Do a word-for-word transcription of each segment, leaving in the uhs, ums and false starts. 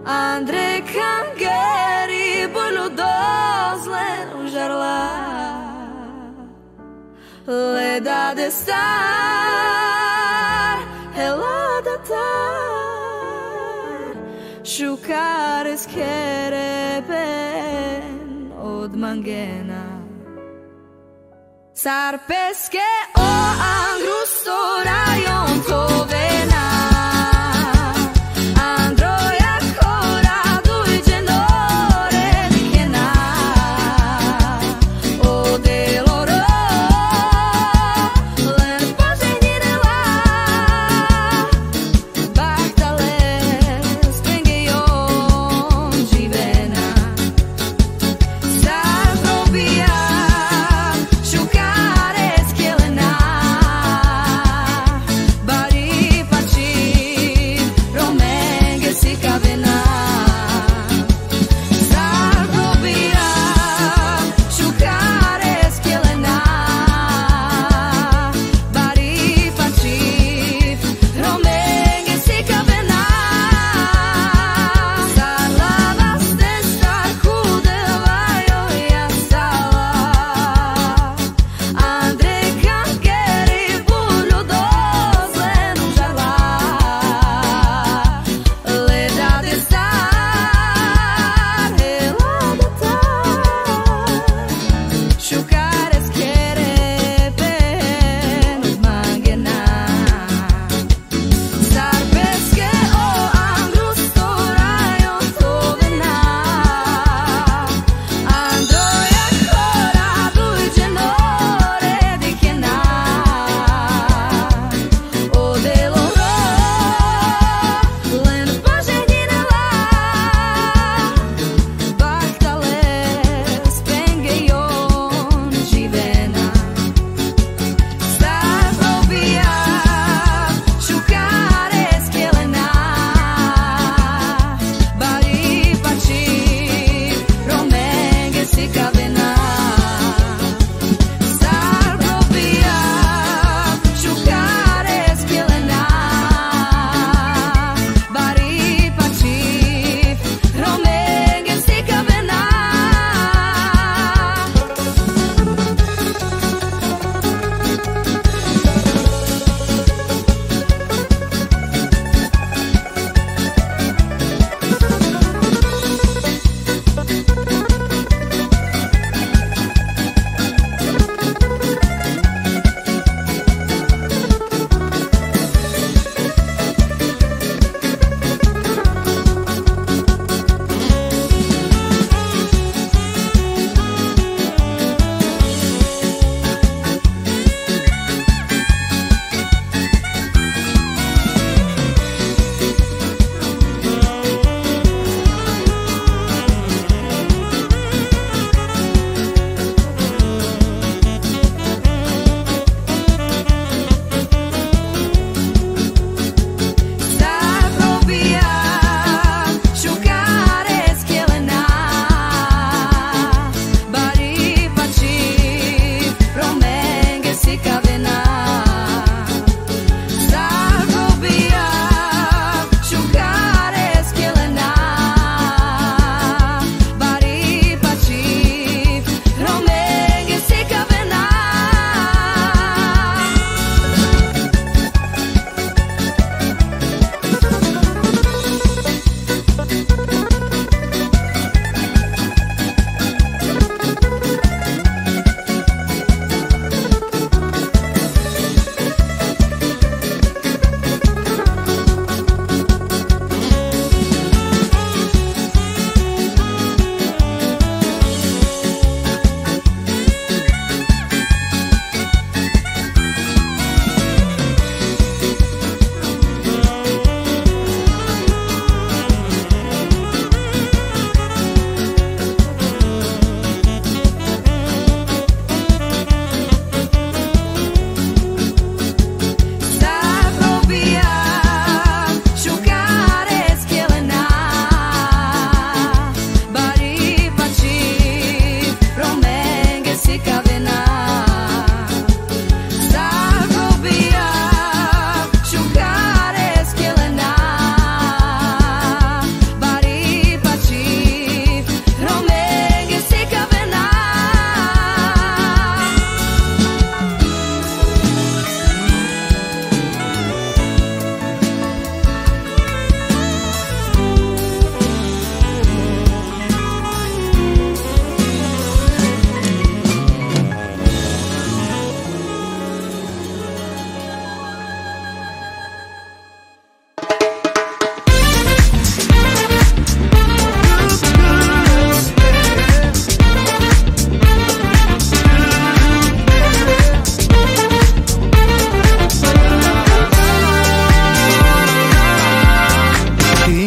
Andre Kangeri bolo dozle žarla Leda de star Helada tar Shukares kerepen od mangena Sarpeske o angrusto rajon tovena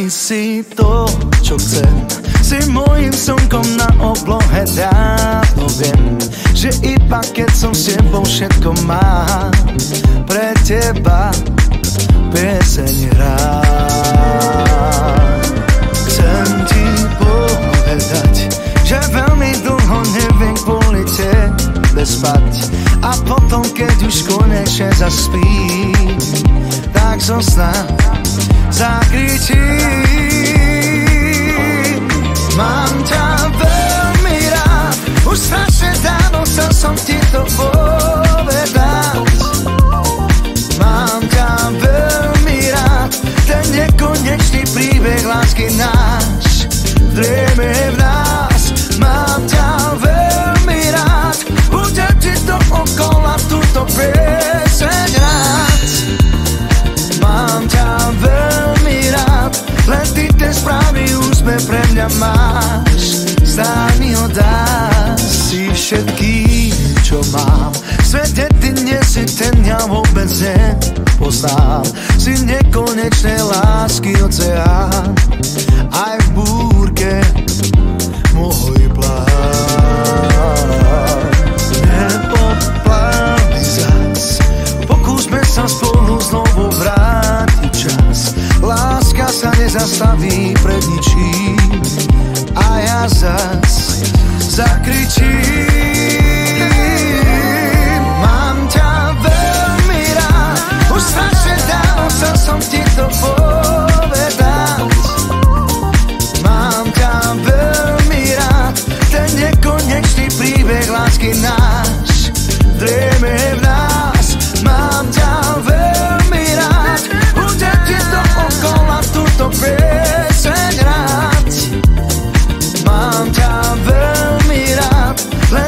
si to, čo chcem. Si mojím slnkom na oblohe, dávno viem, že iba keď som s tebou všetko mám. Pre teba pieseň hrám. Chcem ti povedať, že veľmi dlho neviem kvôli tebe spať. A potom, keď už konečne zaspím, tak zo sna zakričím. Mám ťa veľmi rád, už strašne dávno chcel som ti to povedať. Mám ťa veľmi rád, ten nekonečný príbeh lásky náš drieme v nás. Mám ťa veľmi rád, budem ti dookola túto pieseň rád. Mám ťa veľmi rád, len ty ten správny úsmev pre mňa máš. Stáň mi ho dás, si všetkým, čo mám. V svete ty nie si ten, ja vôbec nepoznám. Si nekonečnej lásky oceán, aj v búrke môj plán. Nepoplávaj zas, pokúsme sa spolu znovu vrátiť čas. Láska sa nezastaví pred ničím a ja zas zakričím. Mám ťa veľmi rád, už strašne dávno chcel som ti to povedať. Mám ťa veľmi rád, ten nekonečný príbeh lásky náš drieme v nás. Mám ťa veľmi rád, budem ti dookola túto pieseň rád. Mám ťa veľmi rád, len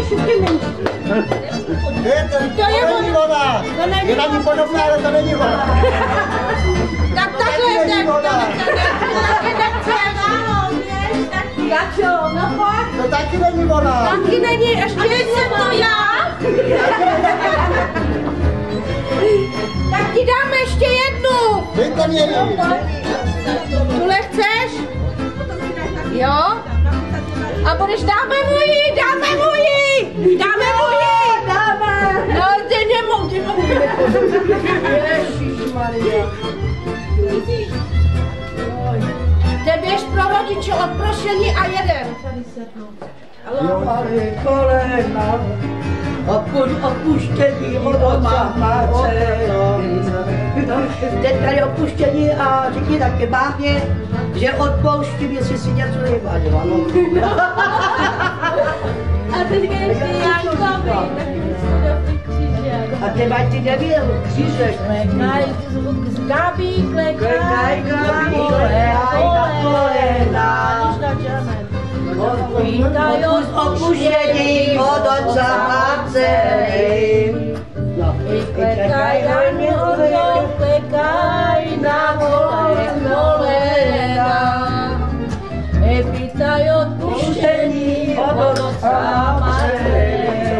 To je voda. To není Je na ní podobná, ale to není voda. Tak takhle jde. Taky nechce. Gačo, no pojď. To taky není voda. Taky není, ještě jsem to já. Tak ti dáme ještě jednu. Dejte mě jí. Tuhle chceš? Jo? A budeš, dáme mu jí, dáme mu jí, dáme mu jí. Dáme. No, ty nemohu, ty nemohu. Ježišmarja. Jde běž pro rodiče odprošení a jeden. Lámali kolena, odpuš, odpuštění od otca máce. Teď tady odpuštění a řekni taky mámě, že odpouštím, jestli si něco nevadilo. A teďka ještě Jankovi, A ty máš ty nevěl, křížeš. klekaj, z Gabi, klekaj, Klekaj, Gabi, klekaj na kolena. Vítaj Odpuštění od otca máce. klekaj na mě, klekaj na kolena. Vítaj odpuštění od otca máce.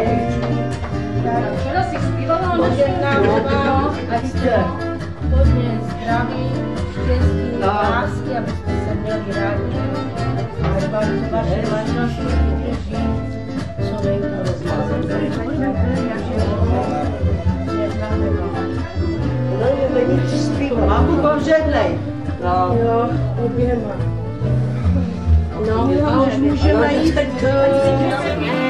Včera si zpívala na ať jste hodně zdraví, štěstí, lásky, abyste se měli rádi. A to vaše manželství vydrží, co nejvíc. Mámu povřednej. Jo, oběma. No, a už můžeme jít k...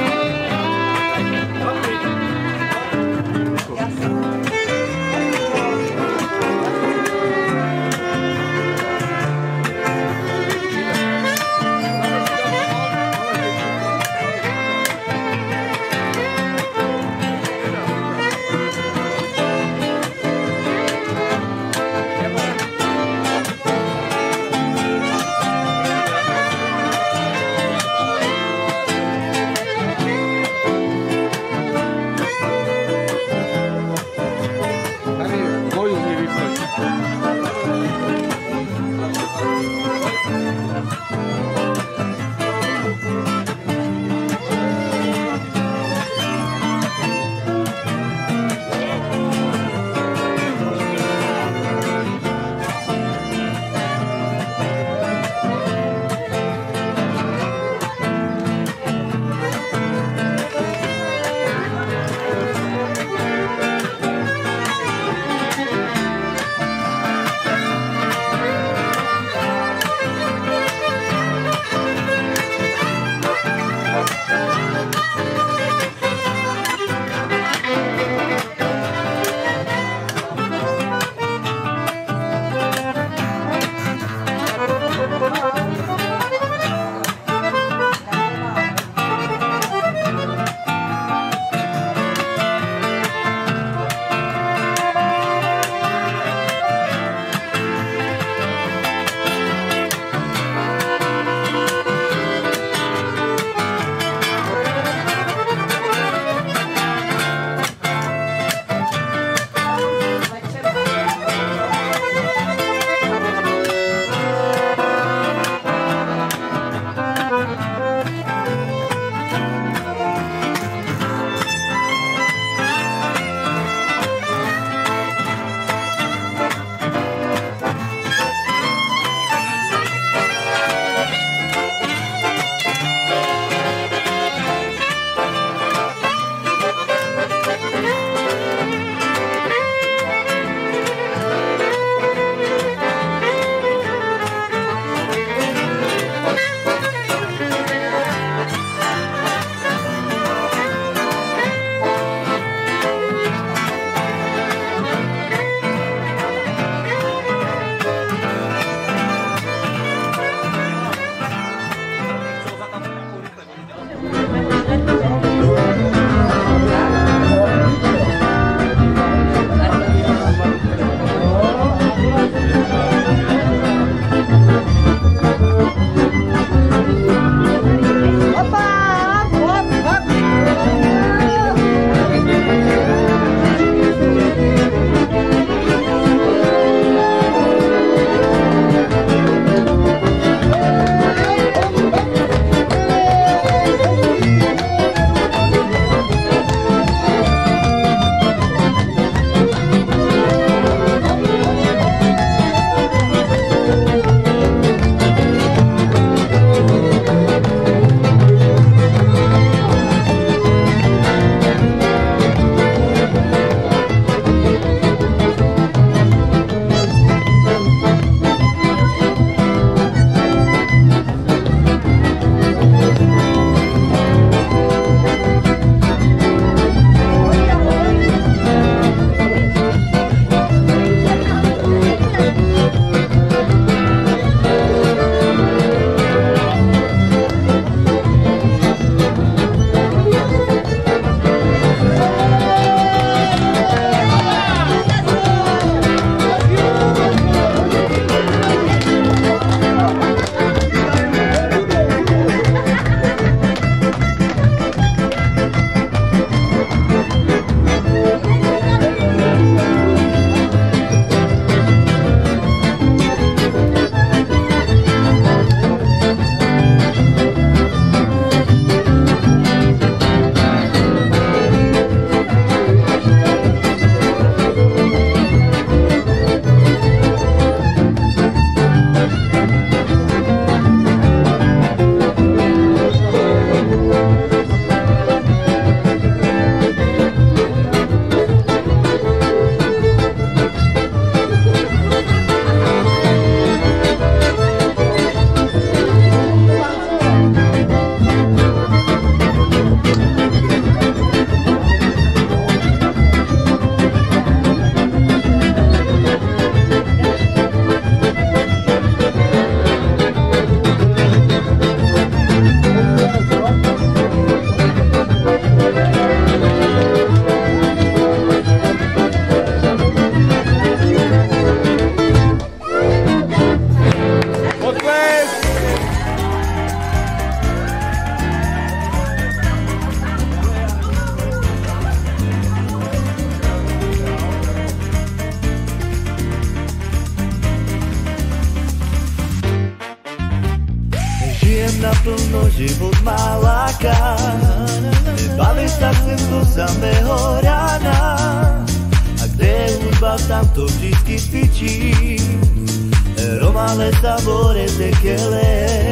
život má láka. Baví sa chcem do samého rána. A kde je hudba, tam to vždycky cvičí. Romale sabore tekele.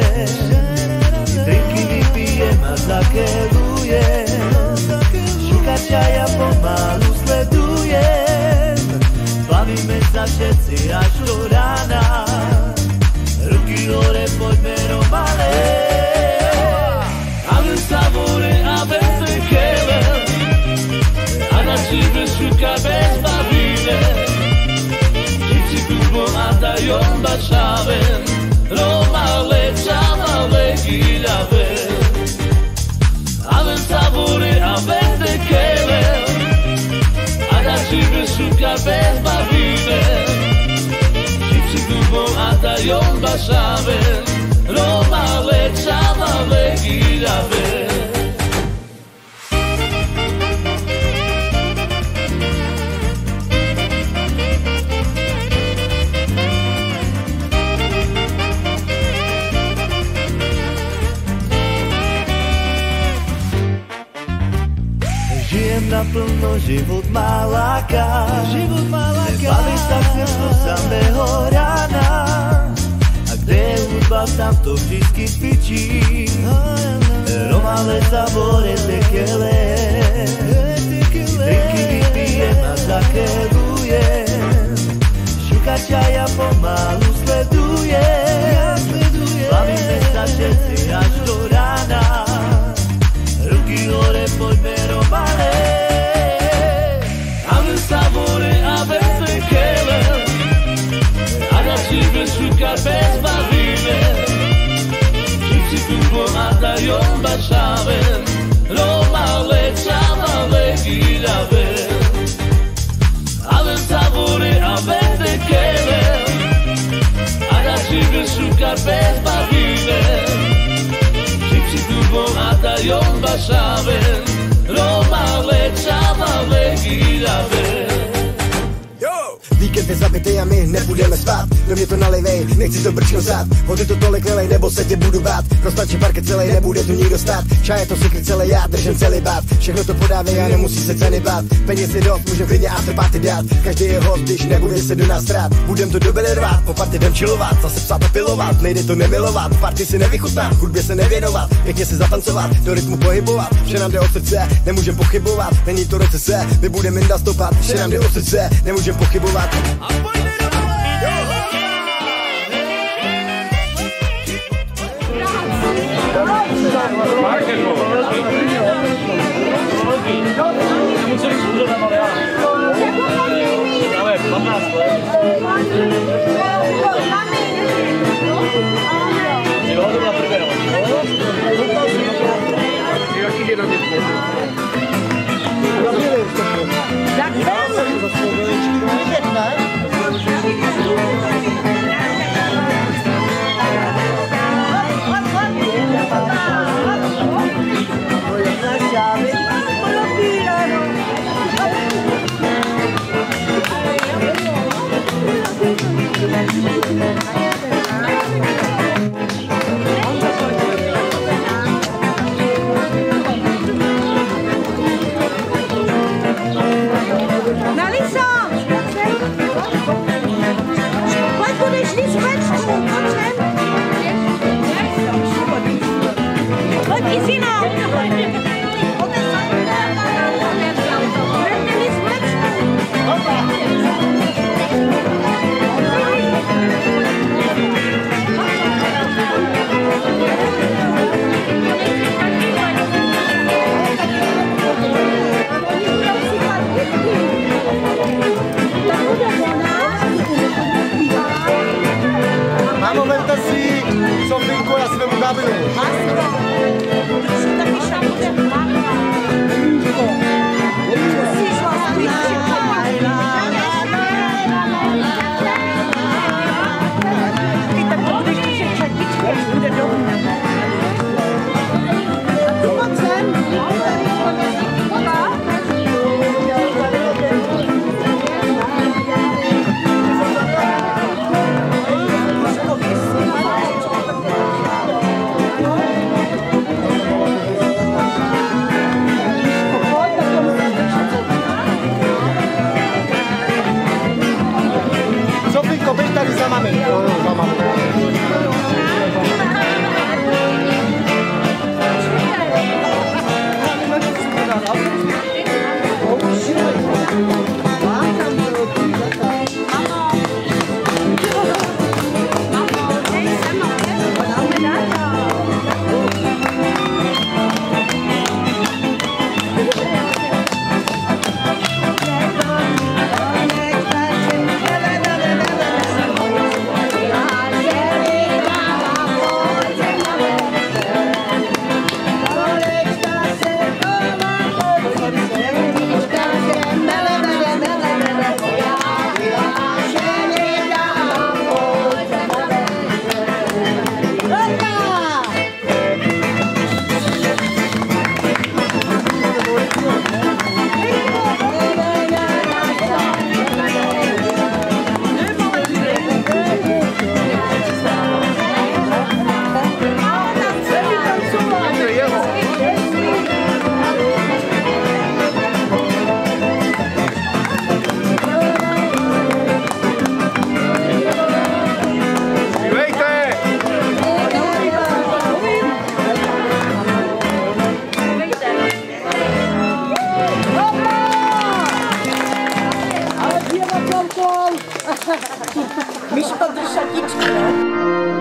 Drinky vypijem a zakelujem. Šuka čaja pomalu sledujem. Bavíme sa všetci až do rána. Ruky hore, poďme Romale. A ven sabore a ven tekele. A na žive šuka bez bavíme. Žiči dubo a dajon bašaven. Romale, čamale, gilave. A ven sabore a ven tekele. A na žive šuka bez bavíme. Žiči dubo a dajon bašaven. Romale, čamale, gilave. Naplno život má láka. Život má láka. Baví sa chcem do samého rána. A kde je hudba, tam to vždycky cvičí. Romale sabore tekele. Drinky vypijem a zakelujem. Šuka čaja pomalu sledujem. Bavíme sa všetci až do rána. Ruky hore, poďme Romale. Sabore a ven tekele. A na žive šuka bez bavíme. Žiči dubo a dajon bašaven. Romale, čamale, gilave. A ven sabore a ven tekele. A na žive šuka bez bavíme. Žiči dubo a dajon bašaven. Romale, čamale, gilave. Víkend je zabitý a my nebudeme spát. Do mě to nalejvej, nechci to brčko zát. Hody to tolik nelej, nebo se tě budu bát. Roztačí parket celý, nebude tu nikdo stát. Čaje to secret celý, já držím celý bát. Všechno to podávej a nemusí se ceny bát. Peněz je dost, můžem klidně afterparty dát. Každý je host, když nebude se do nás strát. Budem to dobře rvát, po party jdem chillovat. Zase psát a pilovat, nejde to nemilovat. Party si nevychutnat, hudbě se nevěnovat. Pěkně se zatancovat, do rytmu pohybovat. Vše nám jde o srdce, nemůžem pochybovat. Není to recese, my budeme inda stopat. Vše nám jde o srdce, nemůžem pochybovat. A pojďme Markou! Myško, drž šatičky, jo?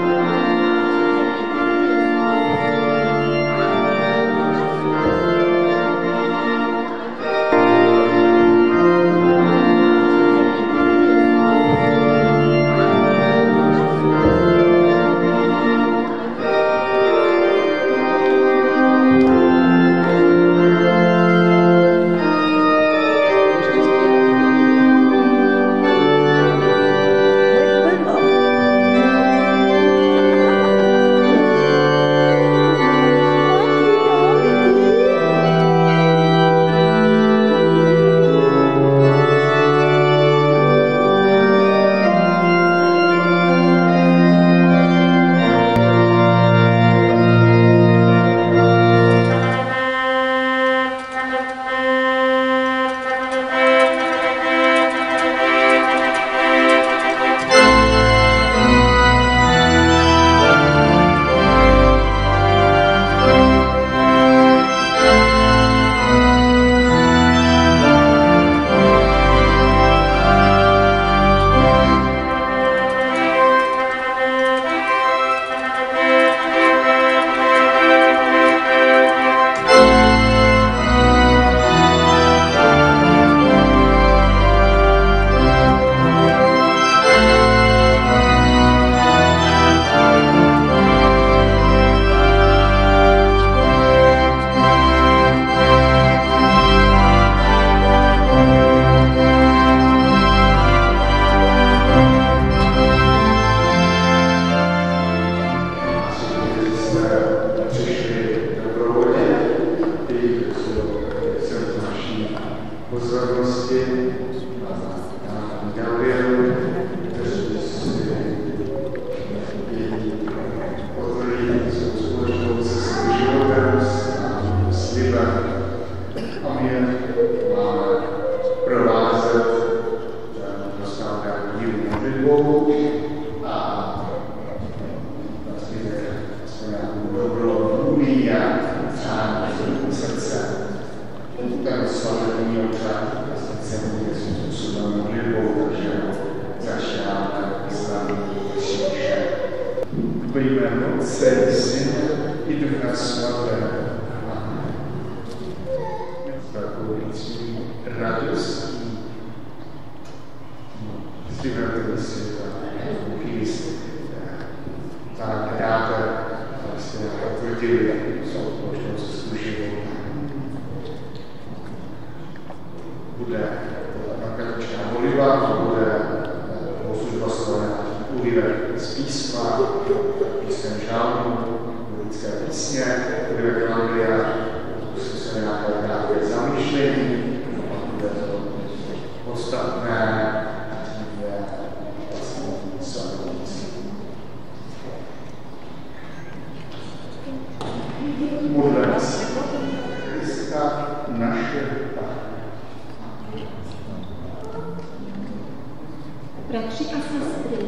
Bratři a sestry,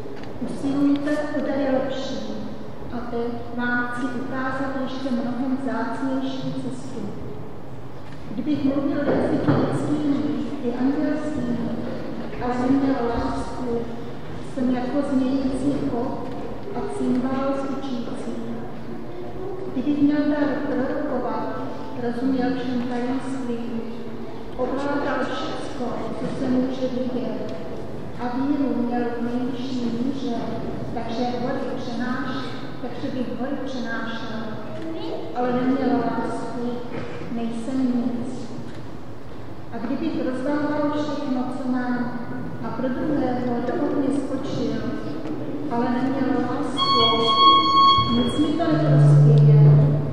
usilujte o dary lepší a teď vám chci ukázat ještě mnohem vzácnější cestu. Kdybych mluvil jazyky lidskými i andělskými a neměl lásku, jsem jako znějící kop a cymbál zvučící. Kdybych měl dar prorokovat, rozuměl všem tajemstvím, ovládal všecko, co se může vidět, a víru měl v nejvyšší míře, takže hory přenášel, takže bych hory přenášel, ale neměl lásku, nejsem nic. A kdybych rozdával všechno, co mám, a pro druhého do ohně skočil, ale neměl lásku, nic mi to neprospěje.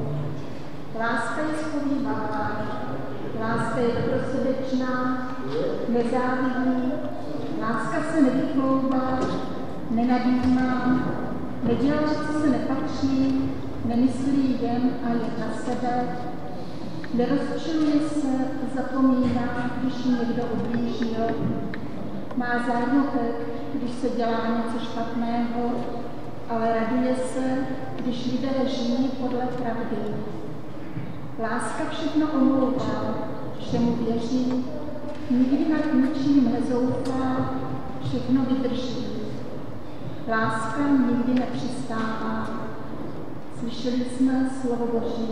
Láska je schovývavá, láska je dobrosrdečná, nezávidí, láska se nevychloubá, nenadýmá, nedělá, co se nepatří, nemyslí jen a jen na sebe, nerozčiluje se, zapomíná, když jí někdo ublížil, má zájotek, když se dělá něco špatného, ale raduje se, když lidé žijí podle pravdy. Láska všechno omlouvá, všemu věří, nikdy nad ničím nezoufá, všechno vydrží. Láska nikdy nepřestává. Slyšeli jsme slovo Boží.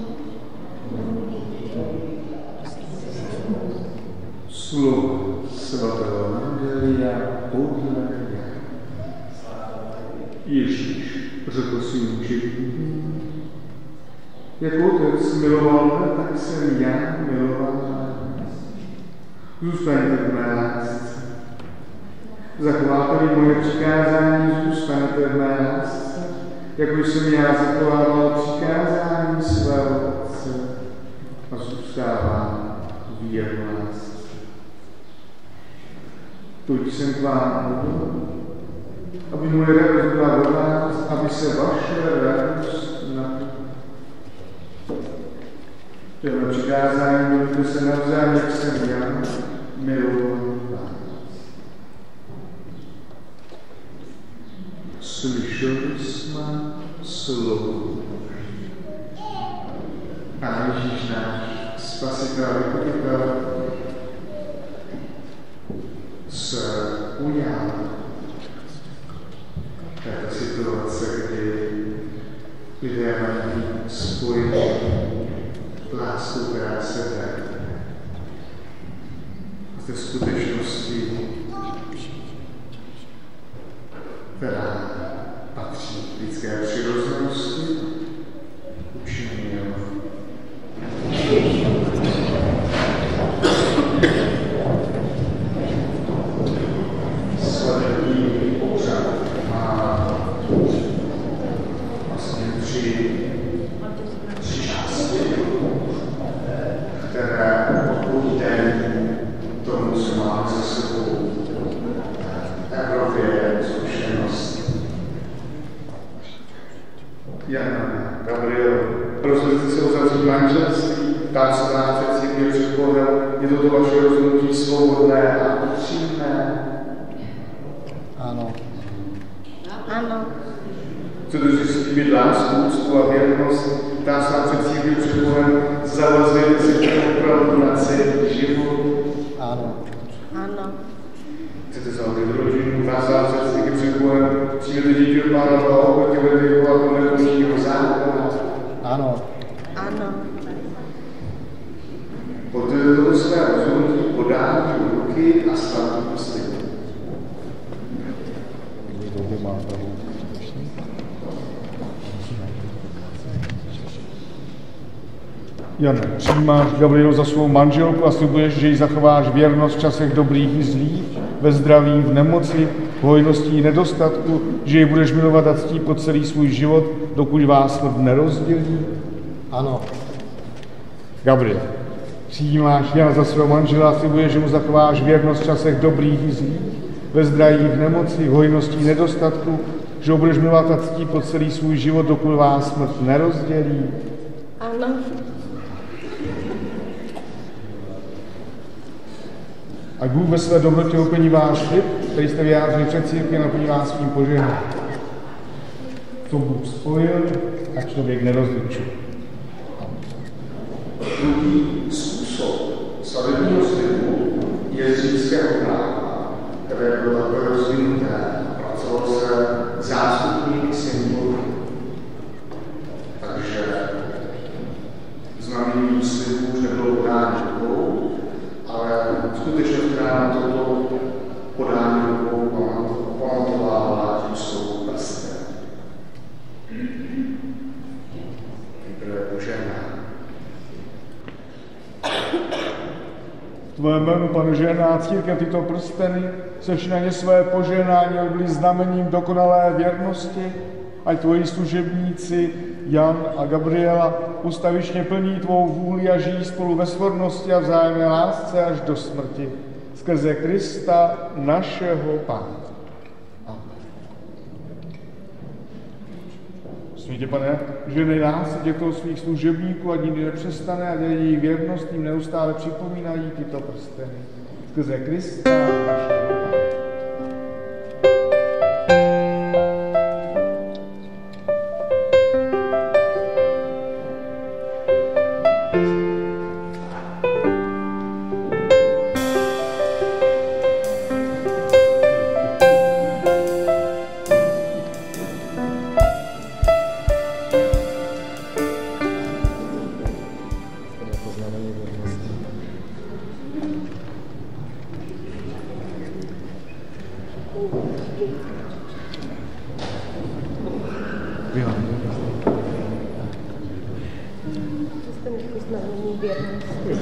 Slovo svatého Evangelia podle Jana. Ježíš řekl svým učedníkům: jak Otec miloval mne, tak jsem já miloval vás. Zůstaňte v mé lásce. Zachováte-li moje přikázání, zůstanete v mé lásce, jako jsem já zachovával přikázání svého Otce a zůstávám v jeho lásce. Toť jsem k vám mluvil, aby moje radost byla ve vás, aby se vaše radost naplnila. Tohle přikázání milujte se navzájem, jak jsem já miloval vás. Slyšeli jsme slovo. A Ježíš náš Spasitel a Vykupitel se ujal této situace, kdy lidé mají spojení lásku, která se jde. A té skutečnosti, která patří lidské přirozenosti, učinil svatební obřad má vlastně tři, tři části, které odpovídají tomu, co máme za sebou v Evropě zkušenost. Jan a Gabriel rozhodli se uzavřít manželství, tam se nás před církví před Bohem, je toto vaše rozhodnutí svobodné a upřímné? Ano. Ano. Chcete si slíbit lásku, úctu a věrnost, tam se nám před církví před Bohem, zavazujete si to opravdu na celý život? Ano. Ano. Chcete založit rodinu, vázat před církví před Bohem, přijmete děti od Pána Boha, ochotně budete vychovat podle božího zákona? Ano. Ano. Potvrdíte toto své rozhodnutí podání ruky a svatým slibem. Jane, přijímáš Gabrielu za svou manželku a slibuješ, že jí zachováš věrnost v časech dobrých i zlých, ve zdraví, v nemoci, v hojnosti i nedostatku, že ji budeš milovat a ctít po celý svůj život, dokud vás smrt nerozdělí? Ano. Gabriel, přijímáš Jana za svého manžela a slibuješ, že mu zachováš věrnost v časech dobrých i zlých, ve zdraví, v nemoci, v hojnosti i nedostatku, že ho budeš milovat a ctít po celý svůj život, dokud vás smrt nerozdělí? Ano. A Bůh ve své dobrotě uplní váš slib, který jste vyjádřili před církví, a naplní vás svým požehnáním. To Bůh spojil a člověk nerozličuje. Druhý způsob svatebního slibu je z římského práva, které bylo takové rozvinuté a pracovalo se zástupník symbolů. Takže znamením slibu už nebylo podání rukou, ale skutečnost, která na toto podání rukou pamatovala, tím jsou prstem. Nejprve požehnání. Tvoje jméno, Pane, žehná církev tyto prsteny, seš na ně své požehnání, aby byly znamením dokonalé věrnosti, ať tvoji služebníci Jan a Gabriela ustavičně plní tvou vůli a žijí spolu ve svornosti a vzájemné lásce až do smrti. Skrze Krista, našeho Pána. Amen. Světě, Pane, ženej nás těchto svých služebníků, ať nikdy nepřestane a jejich věrnost jim neustále připomínají tyto prsteny. Skrze Krista, našeho Pána. Přestaňte znamení věrnosti.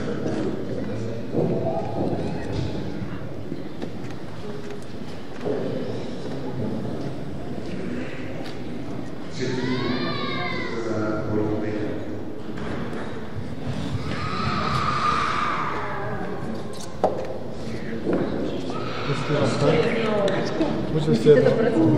Můžete to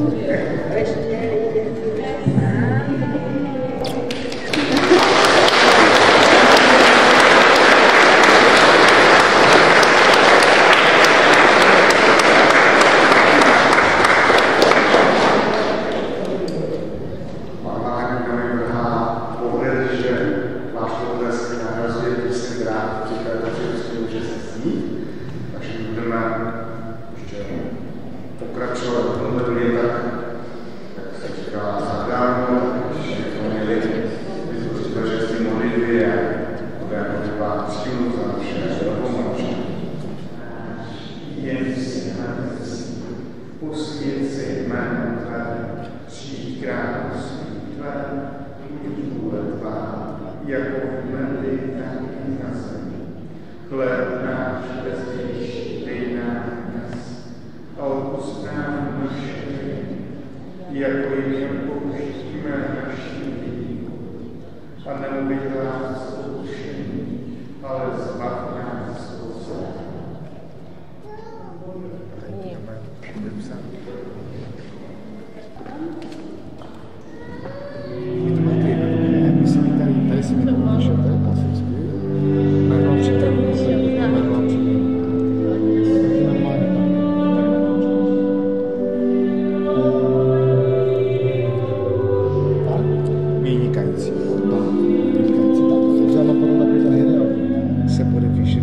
pokračovat v tomto lidě tak, jak se říká, zahrávno, když to měli vytvořit že modlitvě, bude modlitba přímo za naše pomoc. Jen si nás posvěd se jméno Tvé, přijď království Tvé, buď vůle Tvá, jako v nebi, tak i na zemi. Chléb náš bezdější, dej nám dnes, a odpusť nám naše viny, jako i my odpouštíme našim viníkům. A neuveď nás pokušení, ale zbav nás od zla. Tady si mi napíšete, klasicky. Takhle připravu. Takhle Vynikající. Vynikající. Tak, se podepíše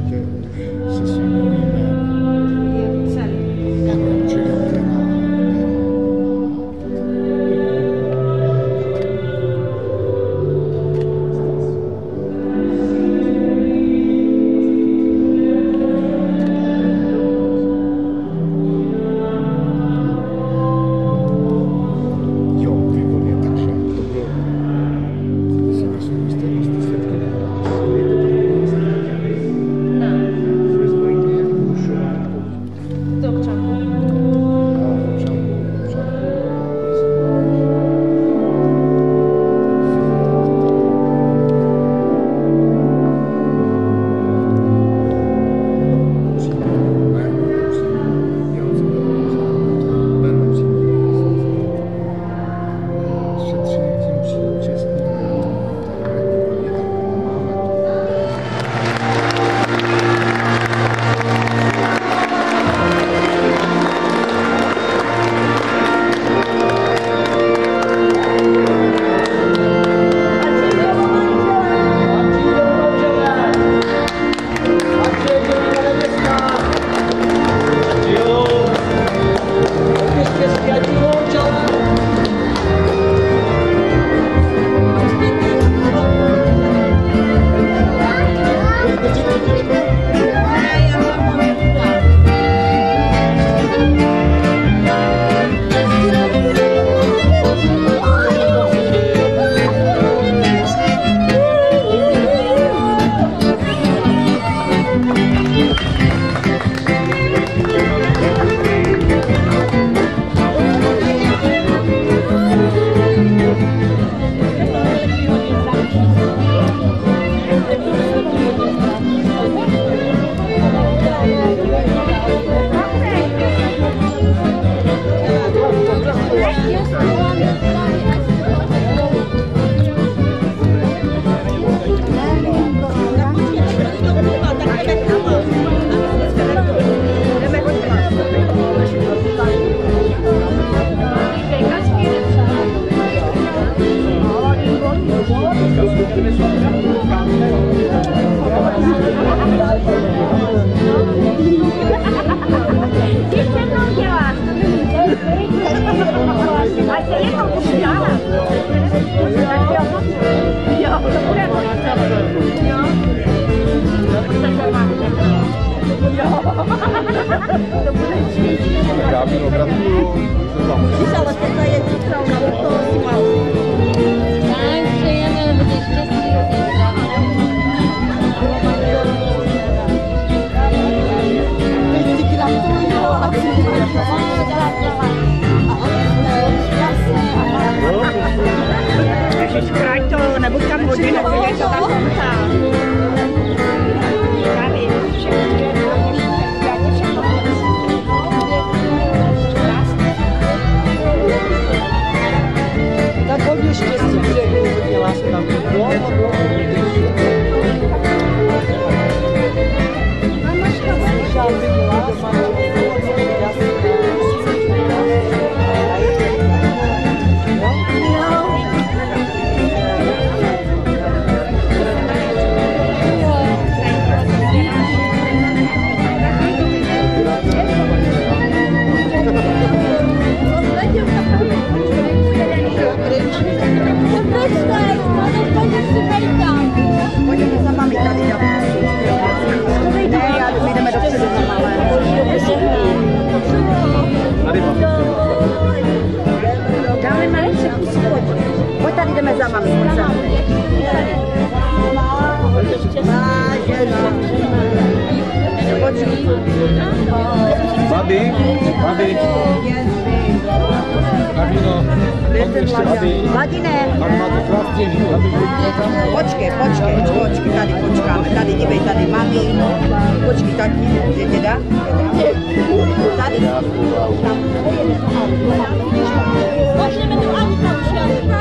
Kamilo, gratuluju. Víš, ale tohle je zítra, ona od toho si má. Tak, přejeme hodně štěstí, hodně zdraví. Teď ti gratuluju a si Ježiš, kraj to, nebuď tam hodinu, podívej to tam kontá. Právě, všechno. Tak hodně štěstí, přeju, hodně lásky tam. Pojďme za mami tady, jo. Ne, já jdeme dopředu za malé. Dáme Mareček, pojď. Pojď tady, jdeme za mami. Babi, babi. Kamilo, Vladine. Tam má to krásně, babi. Počkej, počkej, počkej, tady počkáme, tady dívej, tady mami, počkej, tady je děda, tady, tam, Můžeme tu auta už,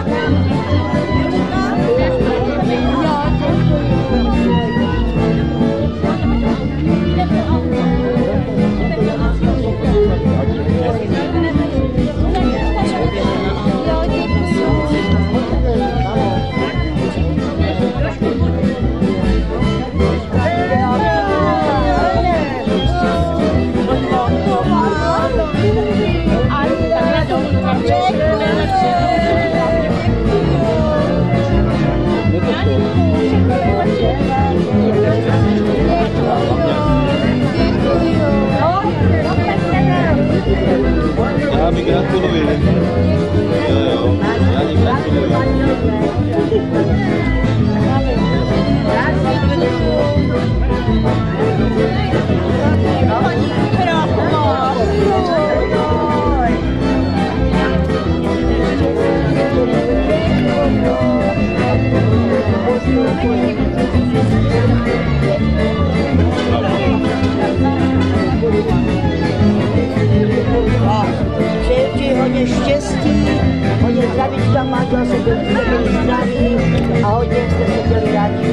Já mi gratuluji. Jo, jo, já mi gratuluji. přeju ti hodně štěstí, hodně zdravíčka, manžel se byl zdraví a hodně jste se měli rádi.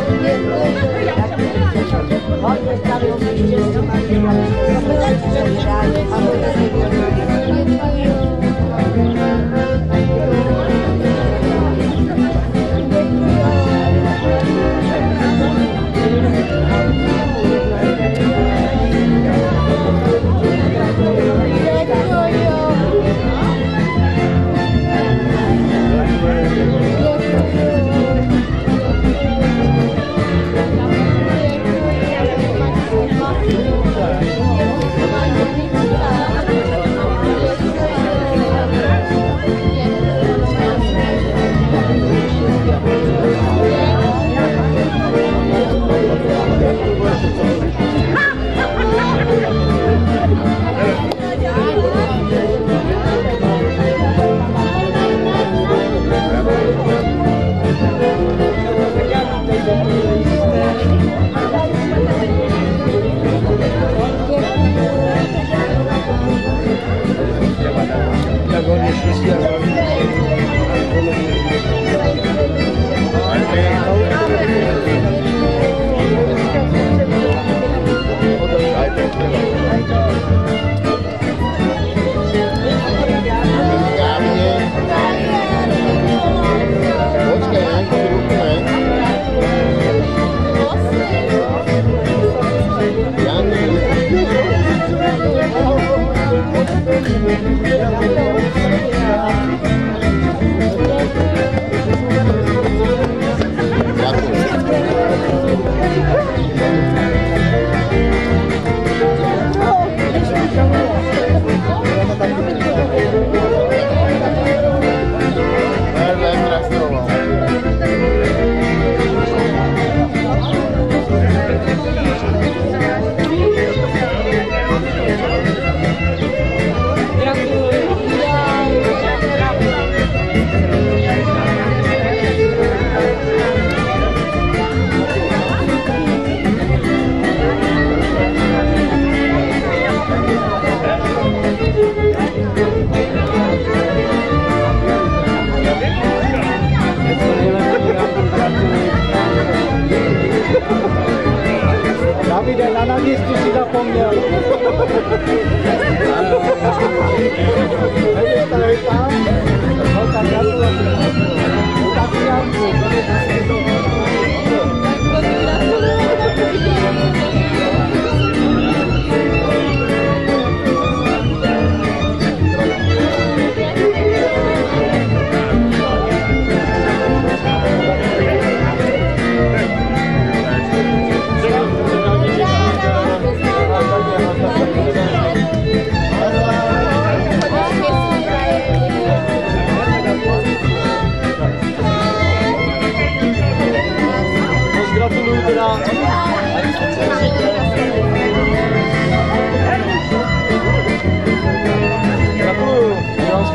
Hodně zdraví, hodně štěstí, manžel, abyste se měli rádi a hodně se měli rádi.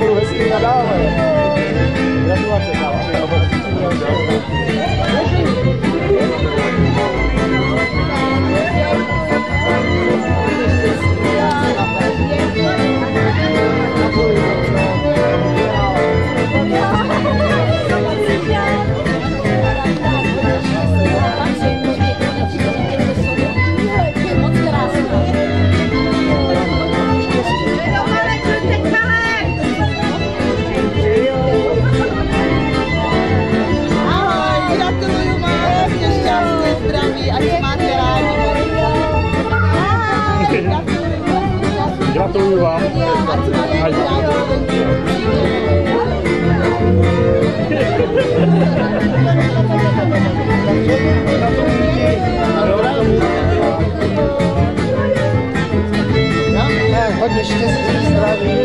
budou hezky nadále. Gratulace, gratuluju vám. Hodně štěstí, zdraví.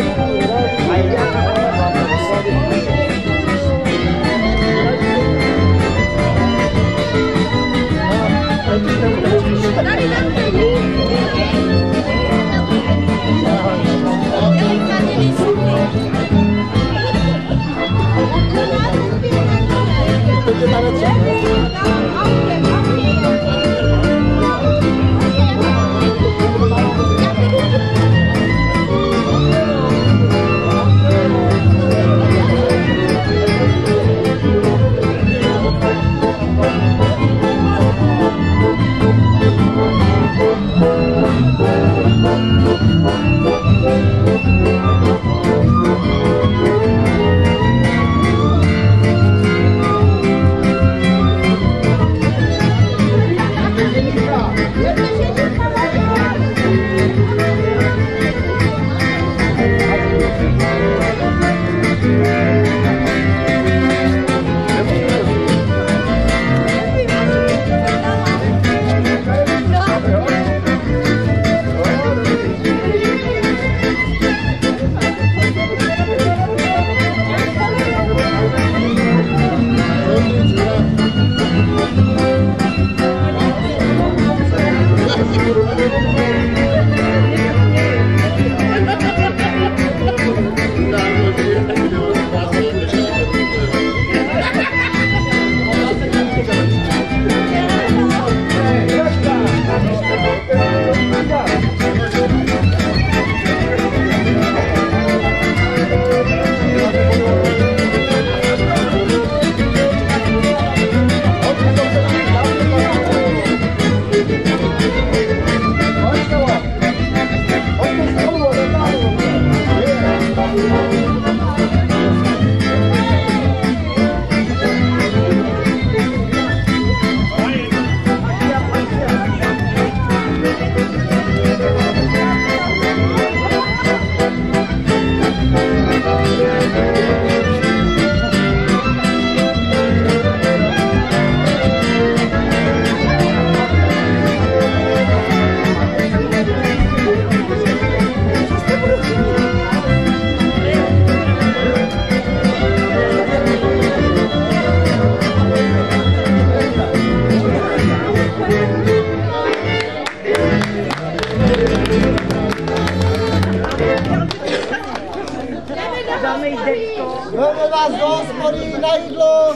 Jdeme vás do hospody na jídlo.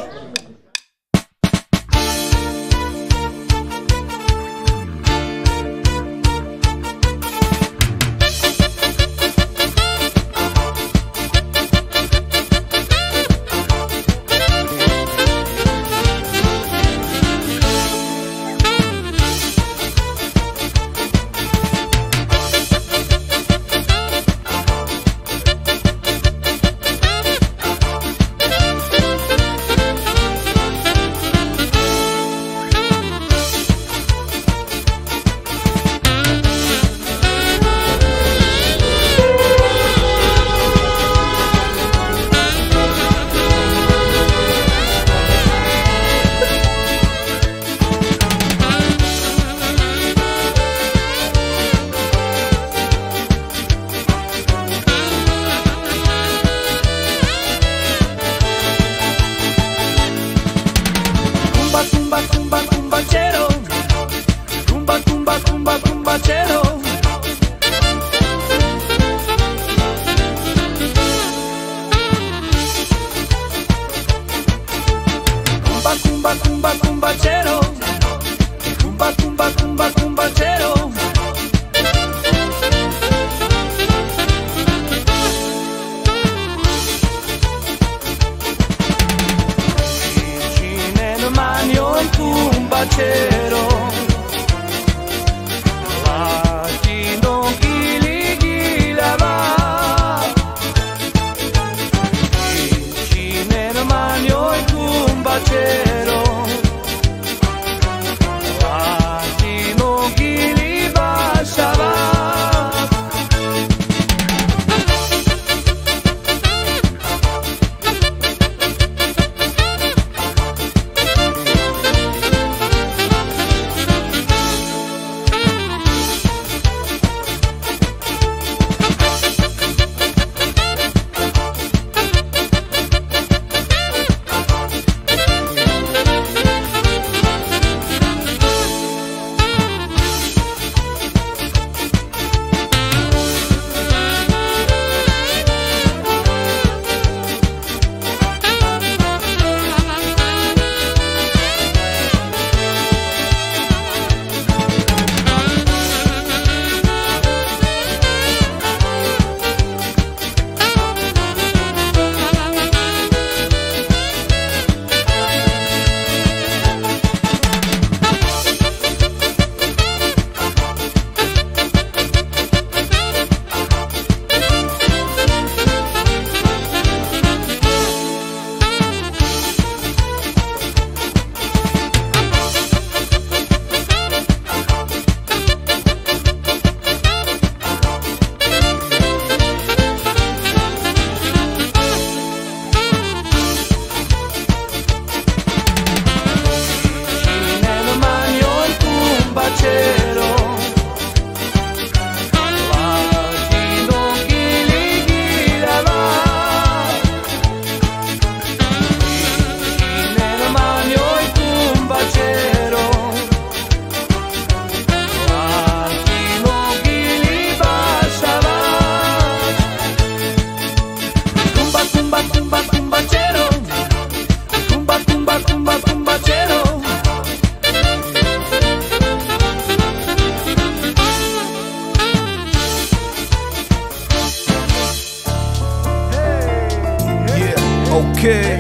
OK,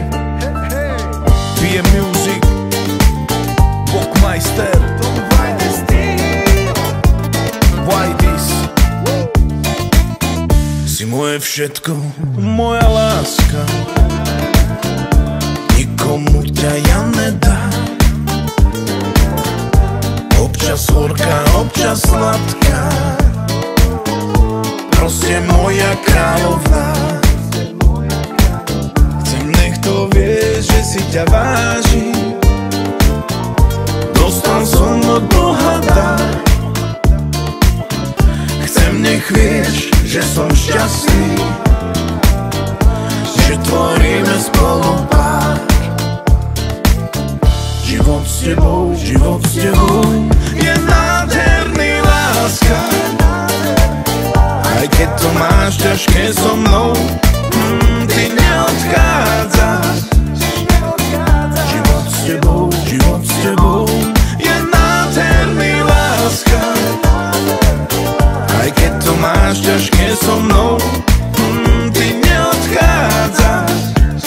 P M Music, Bockmeister, Whiteys. Si moje všetko, moja láska, nikomu ťa ja nedám. Občas horká, občas sladká, proste moja kráľovná. Chcem, nech to vieš, že si ťa vážim, dostal som od Boha dar. Chcem, nech vieš, že som šťastný, že tvoríme spolu pár. Život s tebou, život s tebou je nádherný, láska. Aj keď to máš ťažké so mnou, mm, ty neodchádzaš. Život s tebou, život s tebou je nádherný, láska. Aj keď to máš ťažké so mnou, mm, ty neodchádzaš.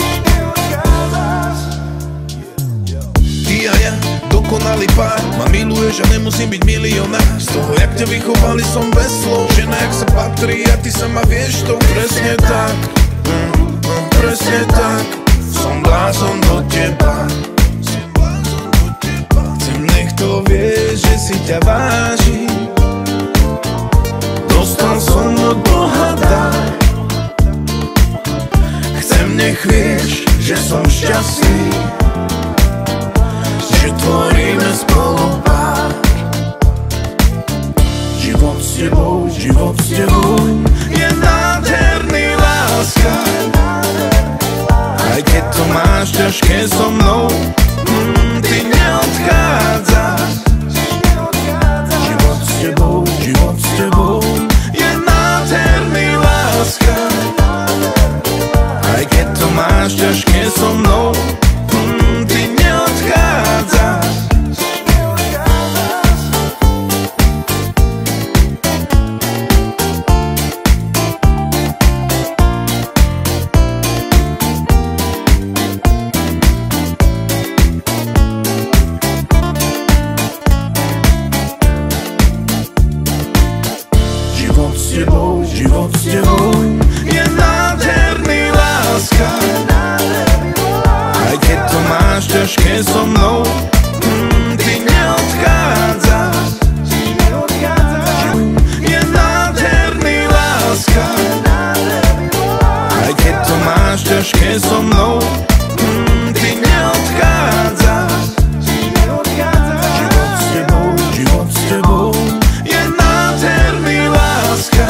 Ty a ja, dokonalý pár, ma miluješ a nemusím byť milionár. Z toho, jak ťa vychovali, som bez slov. Žena, jak sa patrí a ty sama vieš to. Presne tak, mm, mm, presne tak, som blázon do teba. Chcem, nech to vieš, že si ťa vážim, dostal som od Boha dar. Chcem, nech vieš, že som šťastný, že tvoríme spolu pár. Život s tebou, život s tebou je nádherný, láska. Aj keď to máš ťažké so mnou, mm, ty neodchádzaš. Život s tebou, život s tebou je nádherný, láska. Aj keď to máš ťažké so mnou, mm, ty neodchádzaš. Život s tebou, život s tebou je nádherný, láska. Aj keď to máš ťažké so mnou, mm, ty neodchádzaš. Je nádherný, láska. Aj keď to máš ťažké so mnou, mm, ty neodchádzaš. Život s tebou, život s tebou je nádherný, láska.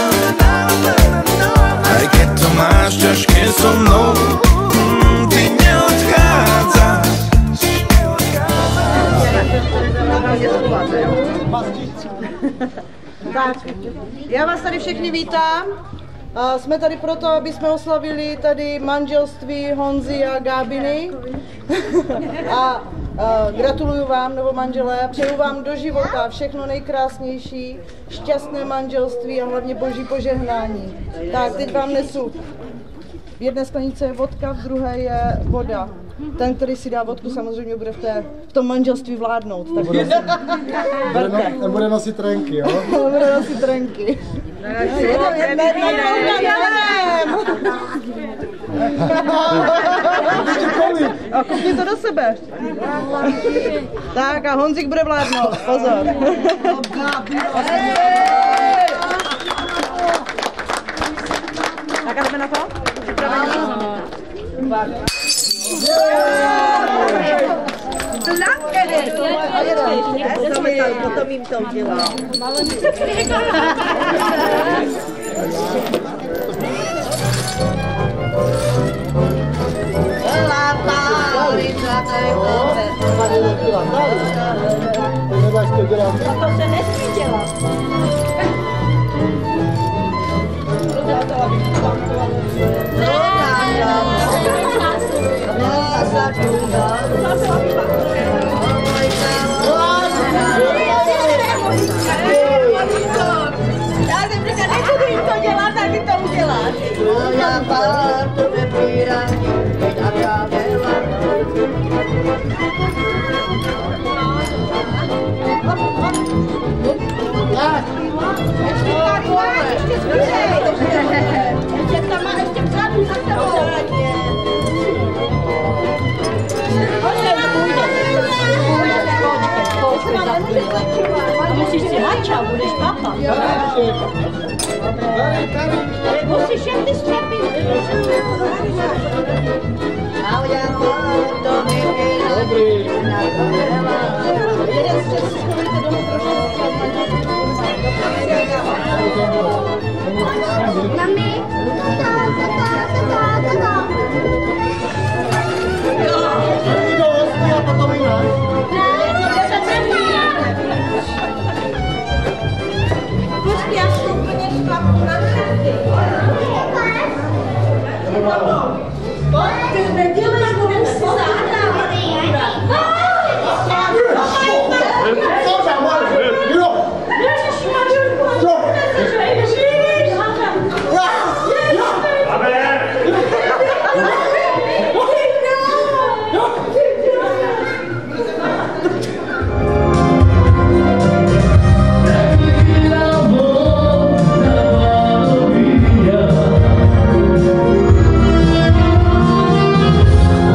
Aj keď to máš ťažké so mnou, mm, ty neodchádzaš. Tak, já vás tady všechny vítám. A jsme tady proto, aby jsme oslavili tady manželství Honzy a Gábiny. a, a gratuluju vám, novomanželé, přeju vám do života všechno nejkrásnější, šťastné manželství a hlavně boží požehnání. Tak, teď vám nesu. V jedné sklenice je vodka, v druhé je voda. Ten, který si dá vodku, samozřejmě bude v, té, v tom manželství vládnout. Tak bude, bude, no, bude nosit trenky, jo? Bude nosit trenky. A kupni to do sebe. Tak a Honzik bude vládnout, pozor. Tak a jdeme na to? Připravení? Potom jim to udělám. To se nesmí dělat. Já jsem říkala, nebudu jim to dělat, tak vy to uděláš. Já pár to nepírám, Budeš papa? Jo. Musíš jen ty střepy. A já to neměla. Dobrý. Jeden z těch si chodíte domů trošku. Mami, tata, tata, tata, tata. A potom jinak. Počkej, až to úplně šlapu na šepty. Ty nedělej, budem si zádat. Yeah.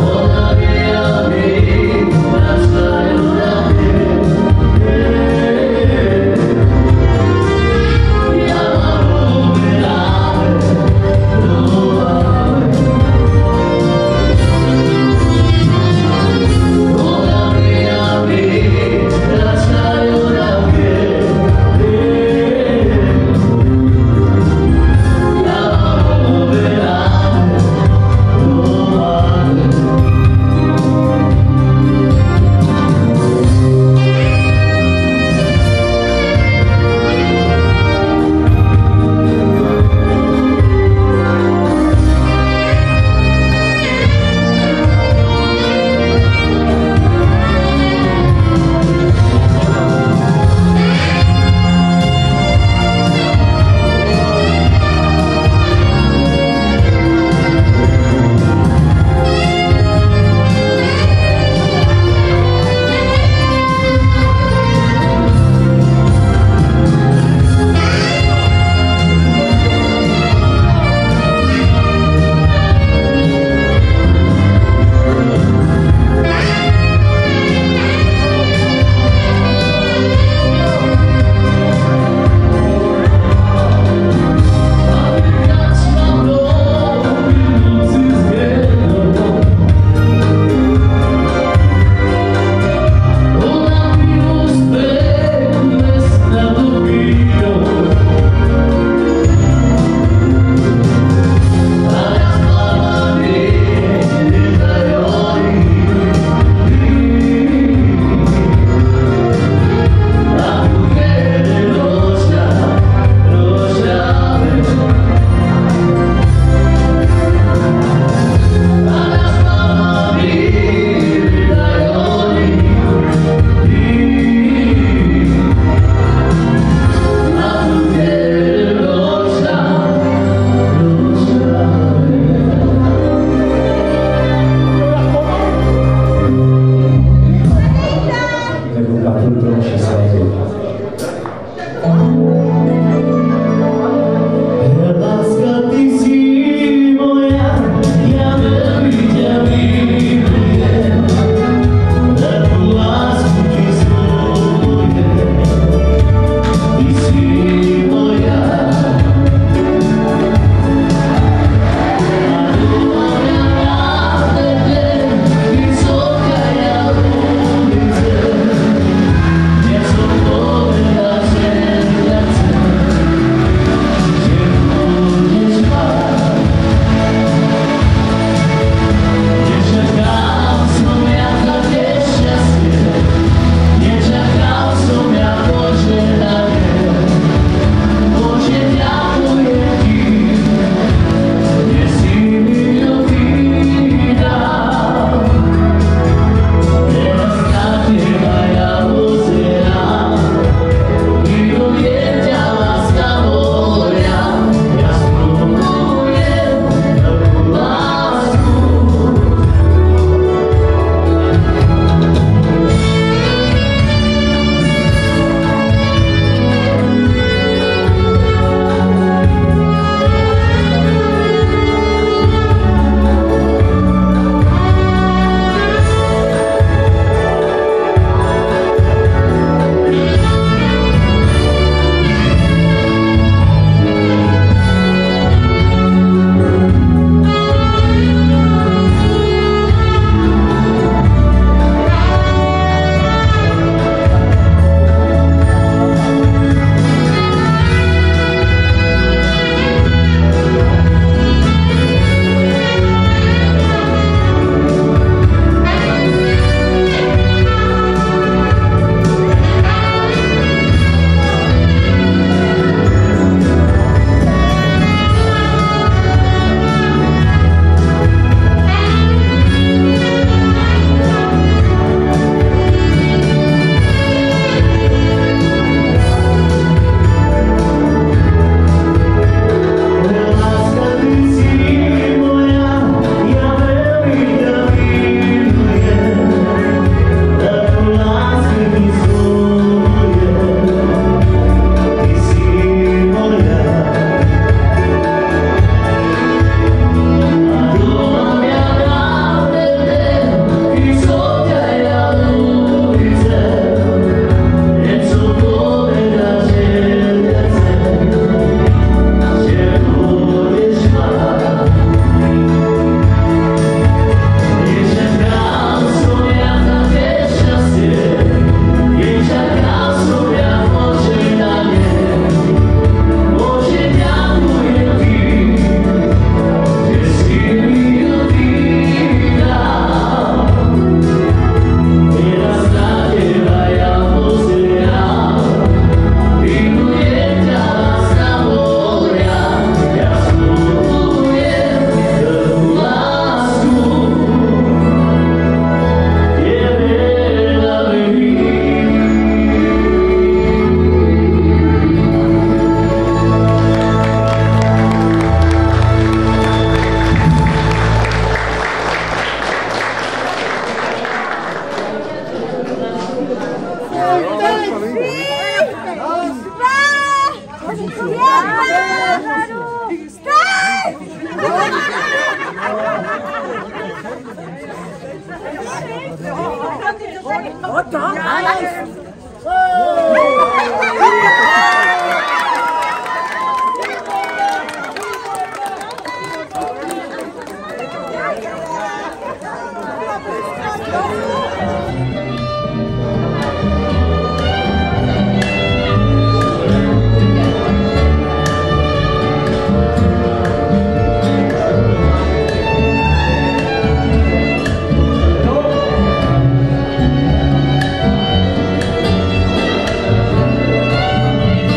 Thank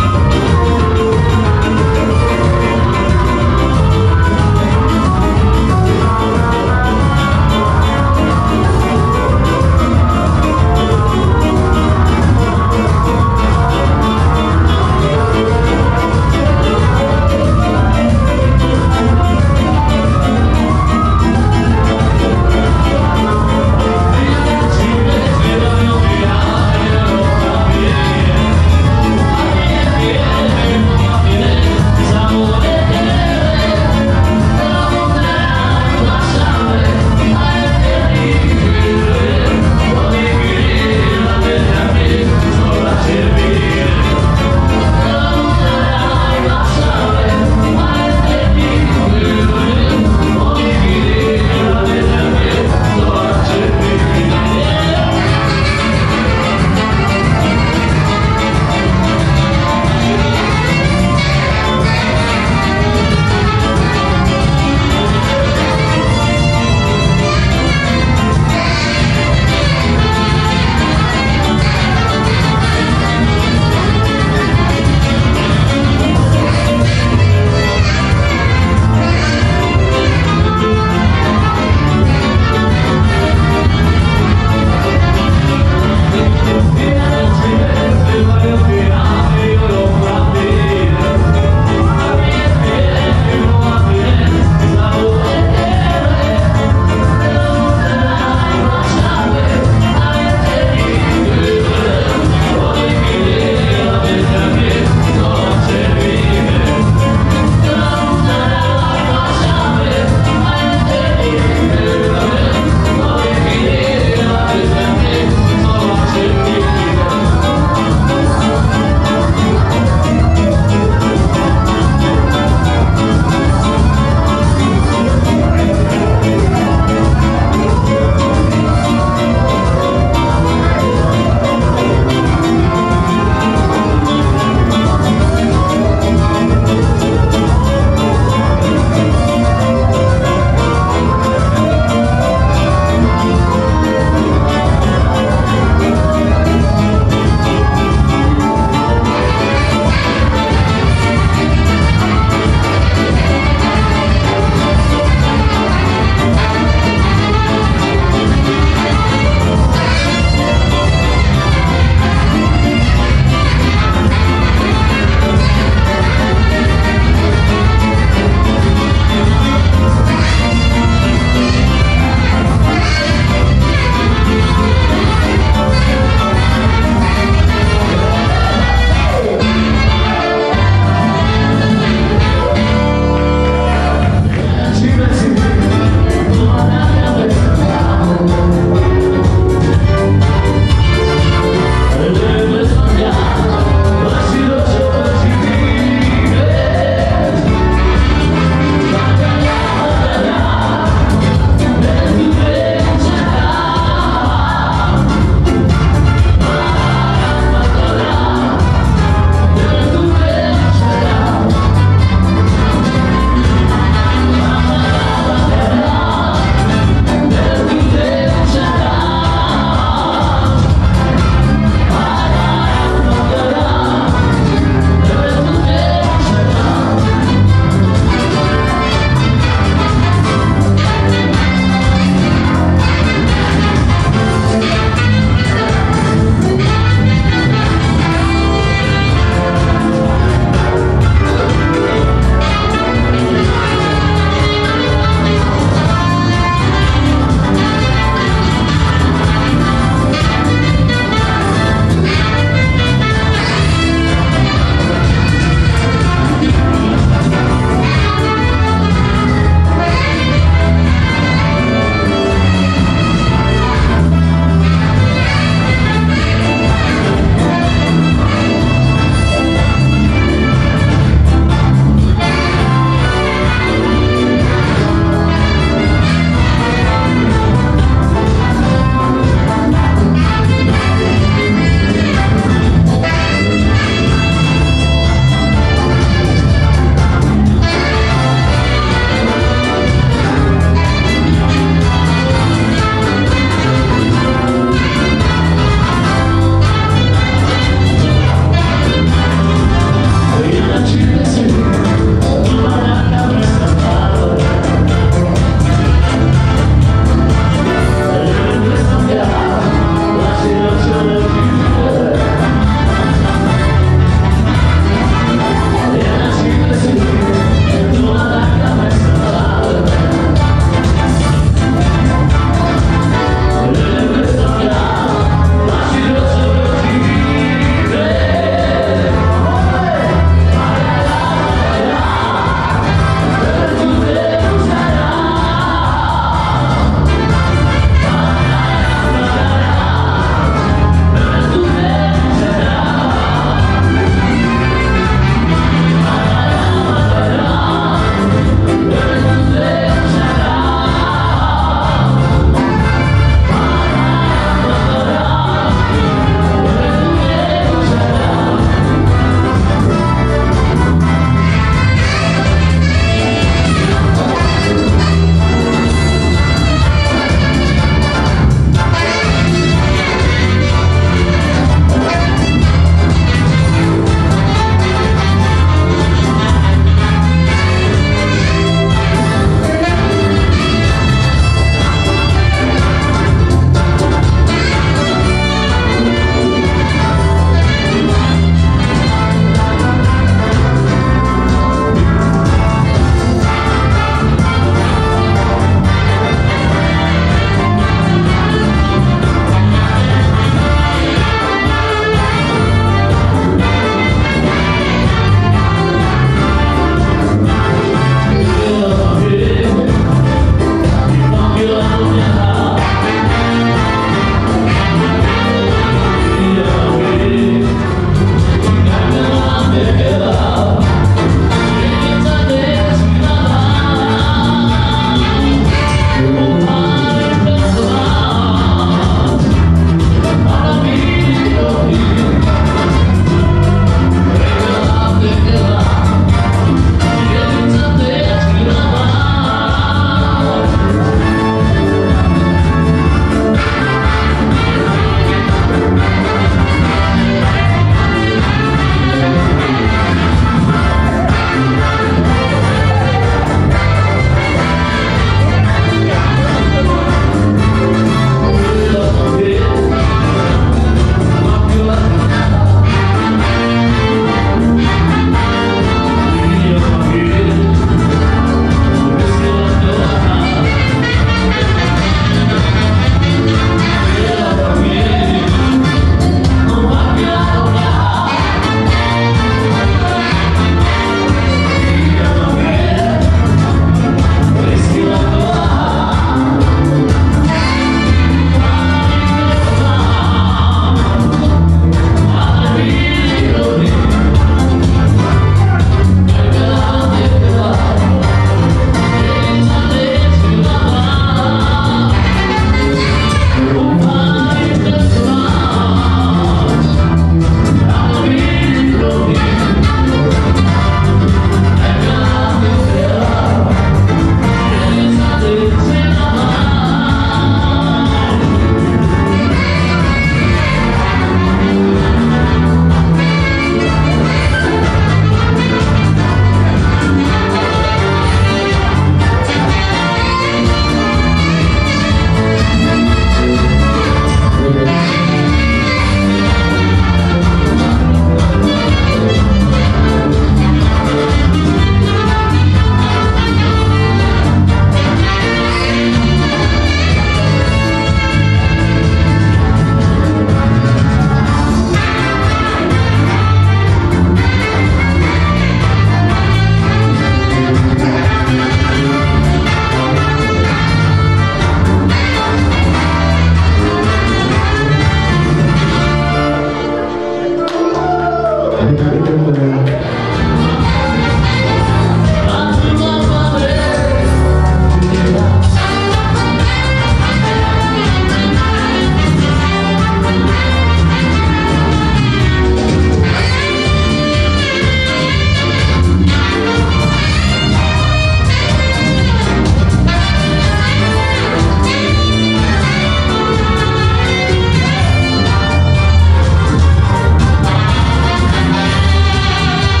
Thank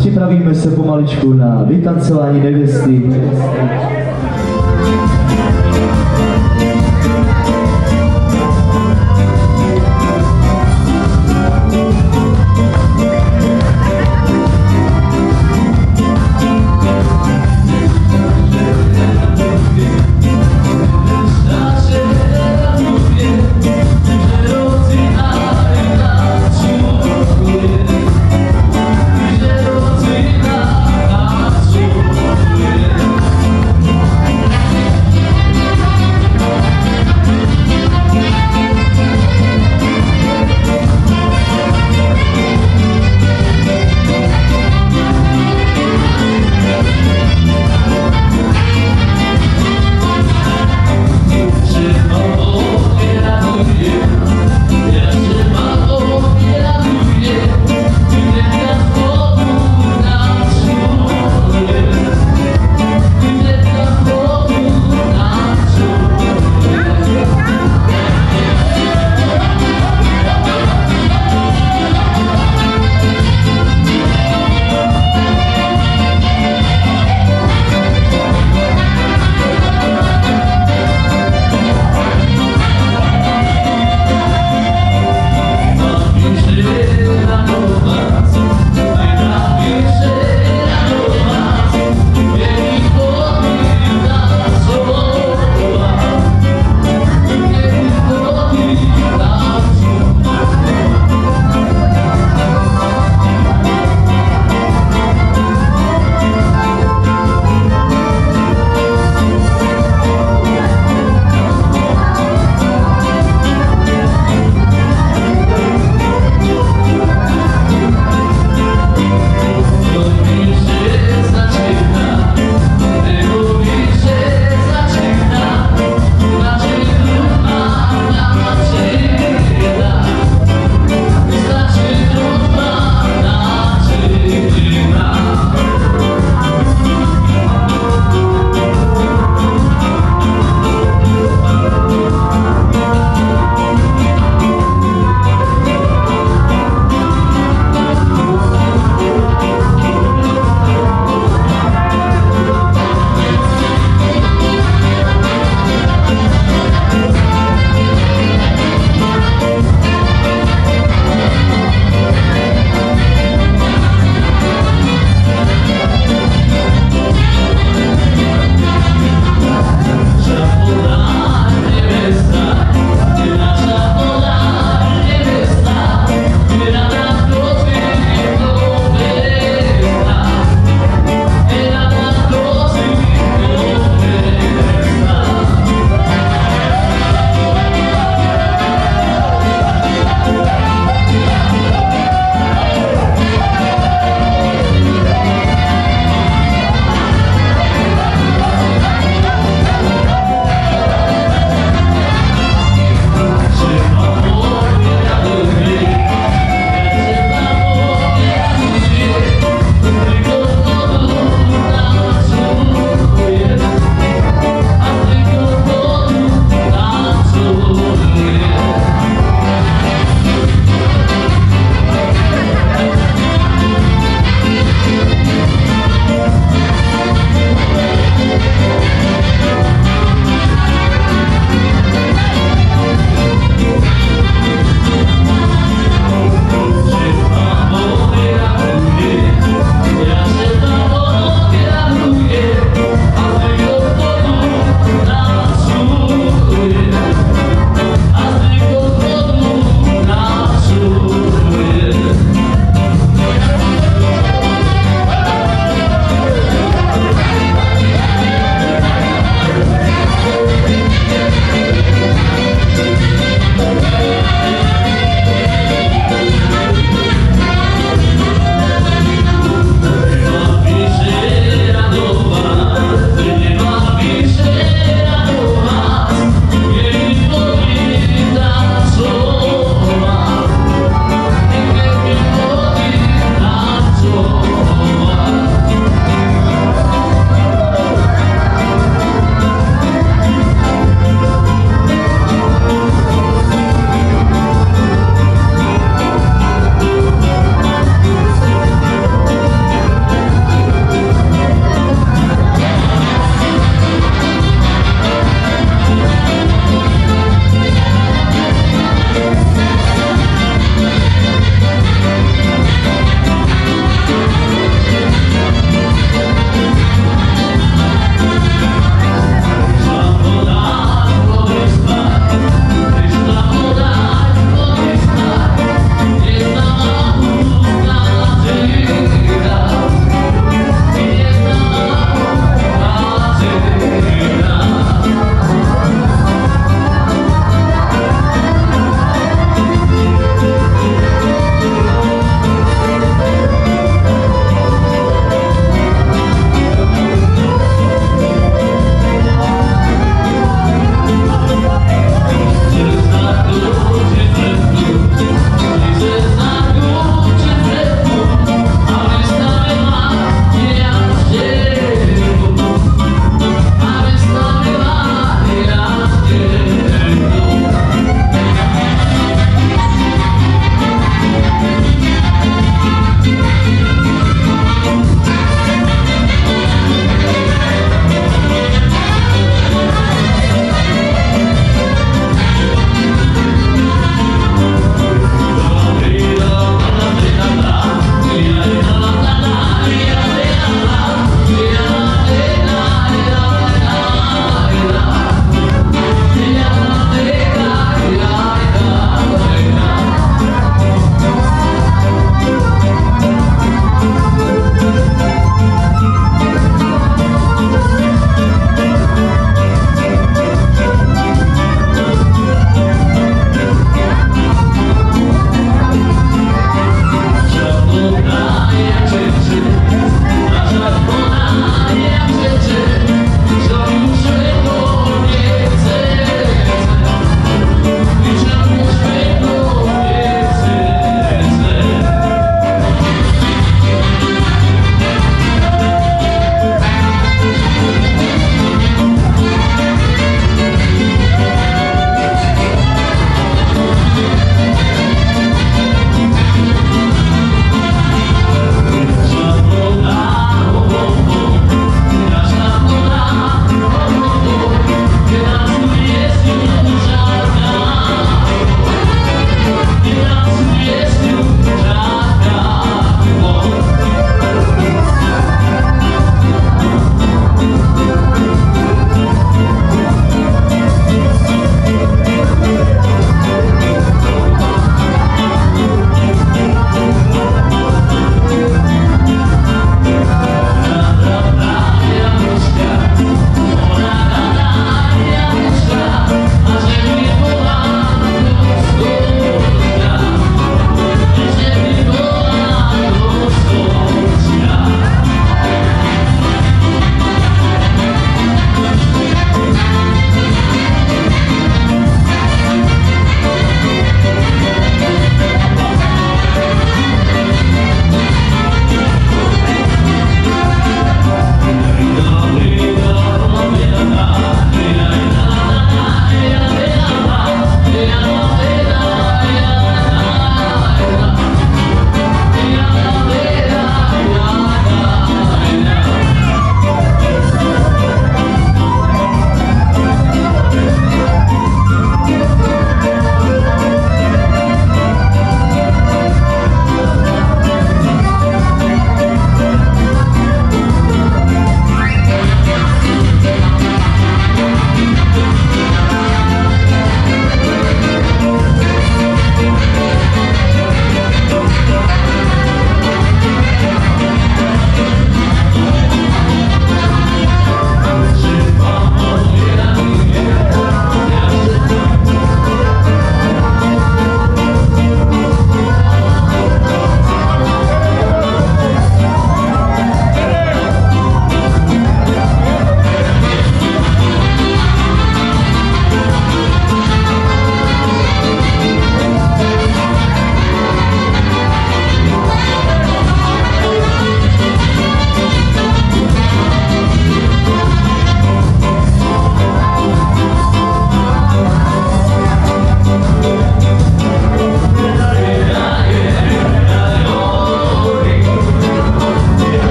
připravíme se pomaličku na vytancování nevěsty. Yeah.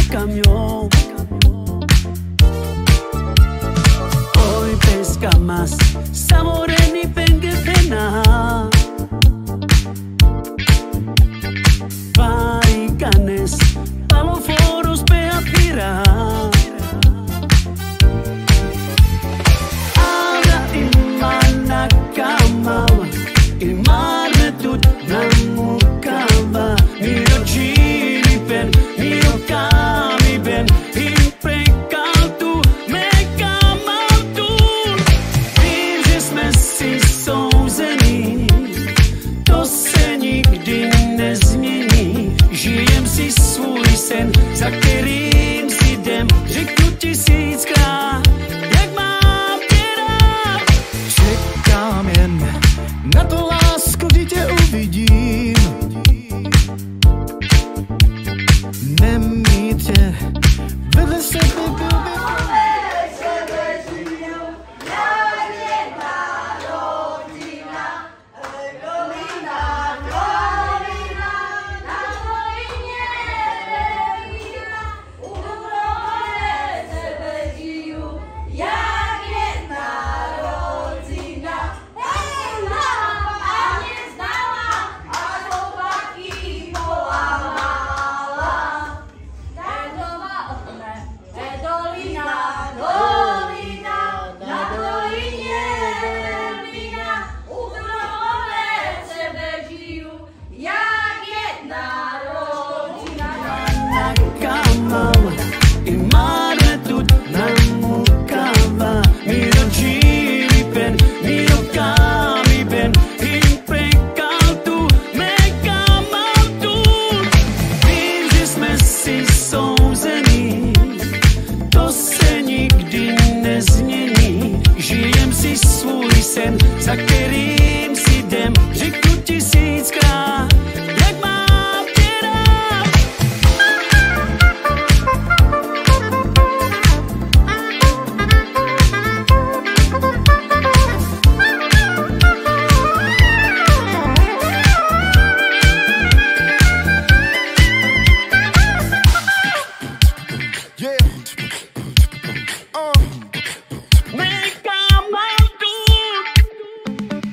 cambió. Hoy pesca más sabor ni pengue pena. Paricanes, paloforos peapira. Ada imana kama, ilmar metut namukava. Miro chili pen, miro kami ben, imprecau tu, me kamau tu. Vím, že jsme si souzení, to se nikdy nezmění. Žijem si svůj sen, za kterým si jdem, řeknu tisíckrát, jak mám tě rád. Čekám jen na to, lásko, kdy tě uvidím. Nemít tě vedle sebe byl by... Za kterým si jdem, řeknu tisíckrát, jak mám tě rád. Yeah. Uh. Me kamau tu.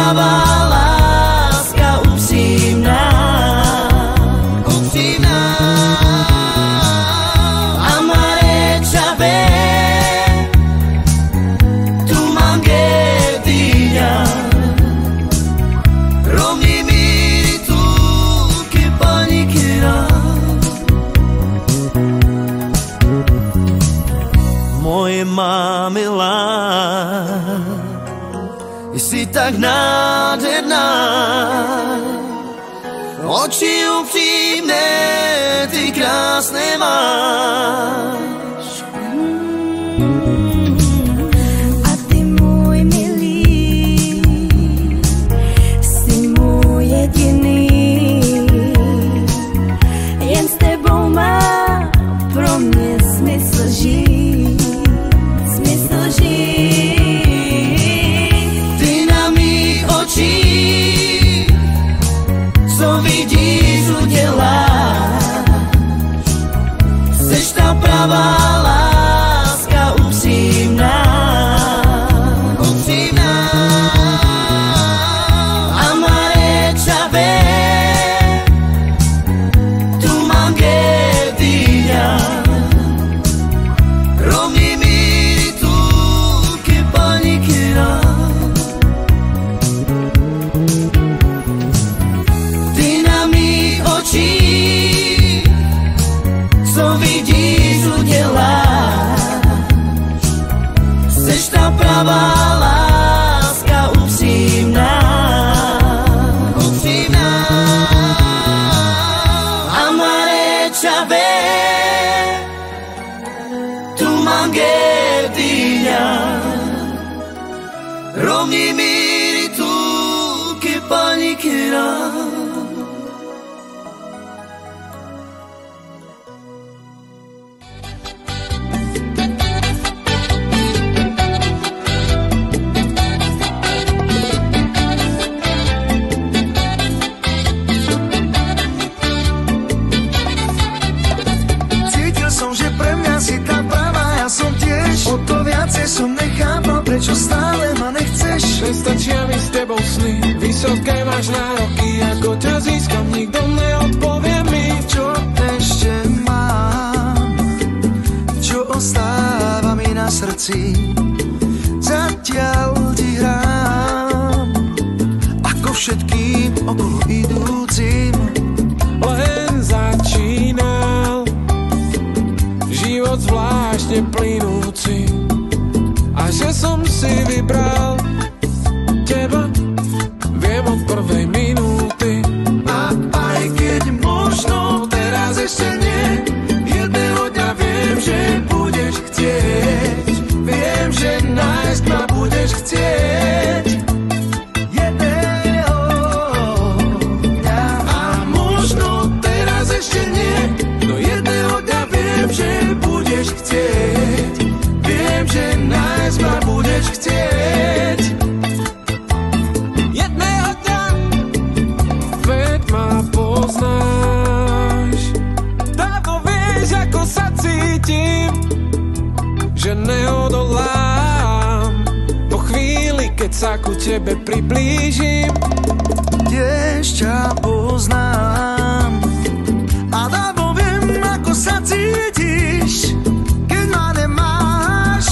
pravá láska upřímná, upřímná. Amare čave, tu mange dýňa, rovni míri tu ke panikira. Moje má milá, jsi tak nádherná, oči upřímné, ty krásné máš. A ty můj milý, jsi můj jediný, jen s tebou má pro mě smysl žít, smysl žít. Co vidíš, uděláš, seš ta pravá láska upřímná, upřímná. Amare čave, tu mange dýňa, rovni míri tu ke panikira. Co vidíš, uděláš, seš ta pravá láska upřímná, upřímná. Amare čave, tu mange dýňa, rovni míri tu ke panikira. Som nechápal, prečo stále ma nechceš. Nestačia mi s tebou sny, vysoké máš nároky, ako ťa získam, nikto neodpovie mi. Čo ešte mám, čo ostáva mi na srdci, zatiaľ ti hrám, ako všetkým okolo idúcim. Len začínal život zvláštne plynúci, a že som si vybral teba, viem od prvej minúty. A aj keď možno teraz ešte nie, jedného dňa viem, že budeš chcieť. Viem, že nájsť ma budeš chcieť. Jedného dňa. A možno teraz ešte nie, no jedného dňa viem, že budeš chcieť. Viem, že nájsť ma budeš chcieť. Jedného dňa, veď ma poznáš, dávno vieš, ako sa cítim, že neodolám po chvíli, keď sa ku tebe priblížim. Tiež ťa poznám a dávno viem, ako sa cítiš, keď ma nemáš.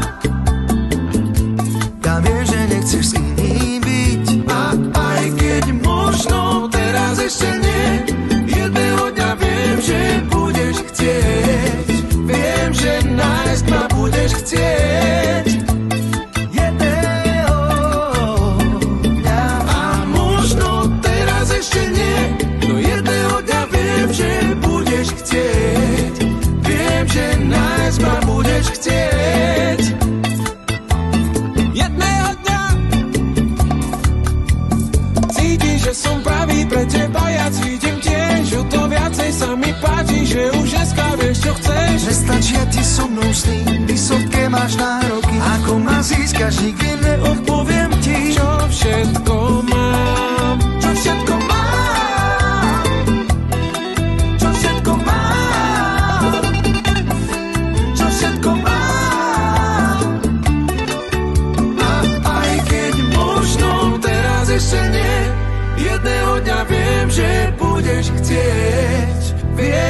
Ja viem, že nechceš s iným byť. A aj keď možno teraz ešte nie, jedného dňa viem, že budeš chcieť. Viem, že nájsť ma budeš chcieť. Jedného dňa. A možno teraz ešte nie, no jedného dňa viem, že budeš chcieť. Viem, že nájsť ma budeš chcieť. Jedného dňa cítiš, že som pravý pre teba, ja cítim tiež, o to viacej sa mi páči, že už dneska vieš, čo chceš. Nestačia ti so mnou sny, vysoké máš nároky, ako ma získaš, nikdy neodpoviem ti. Čo všetko mám, čo všetko mám, čo všetko mám, čo všetko mám. A aj keď možno teraz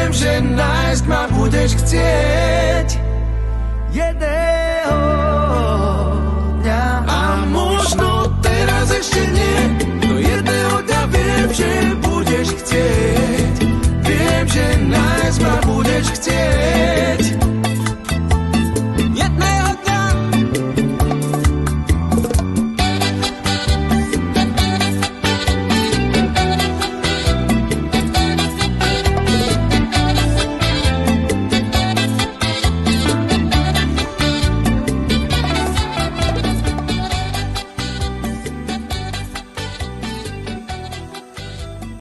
viem, že nájsť ma budeš chcieť.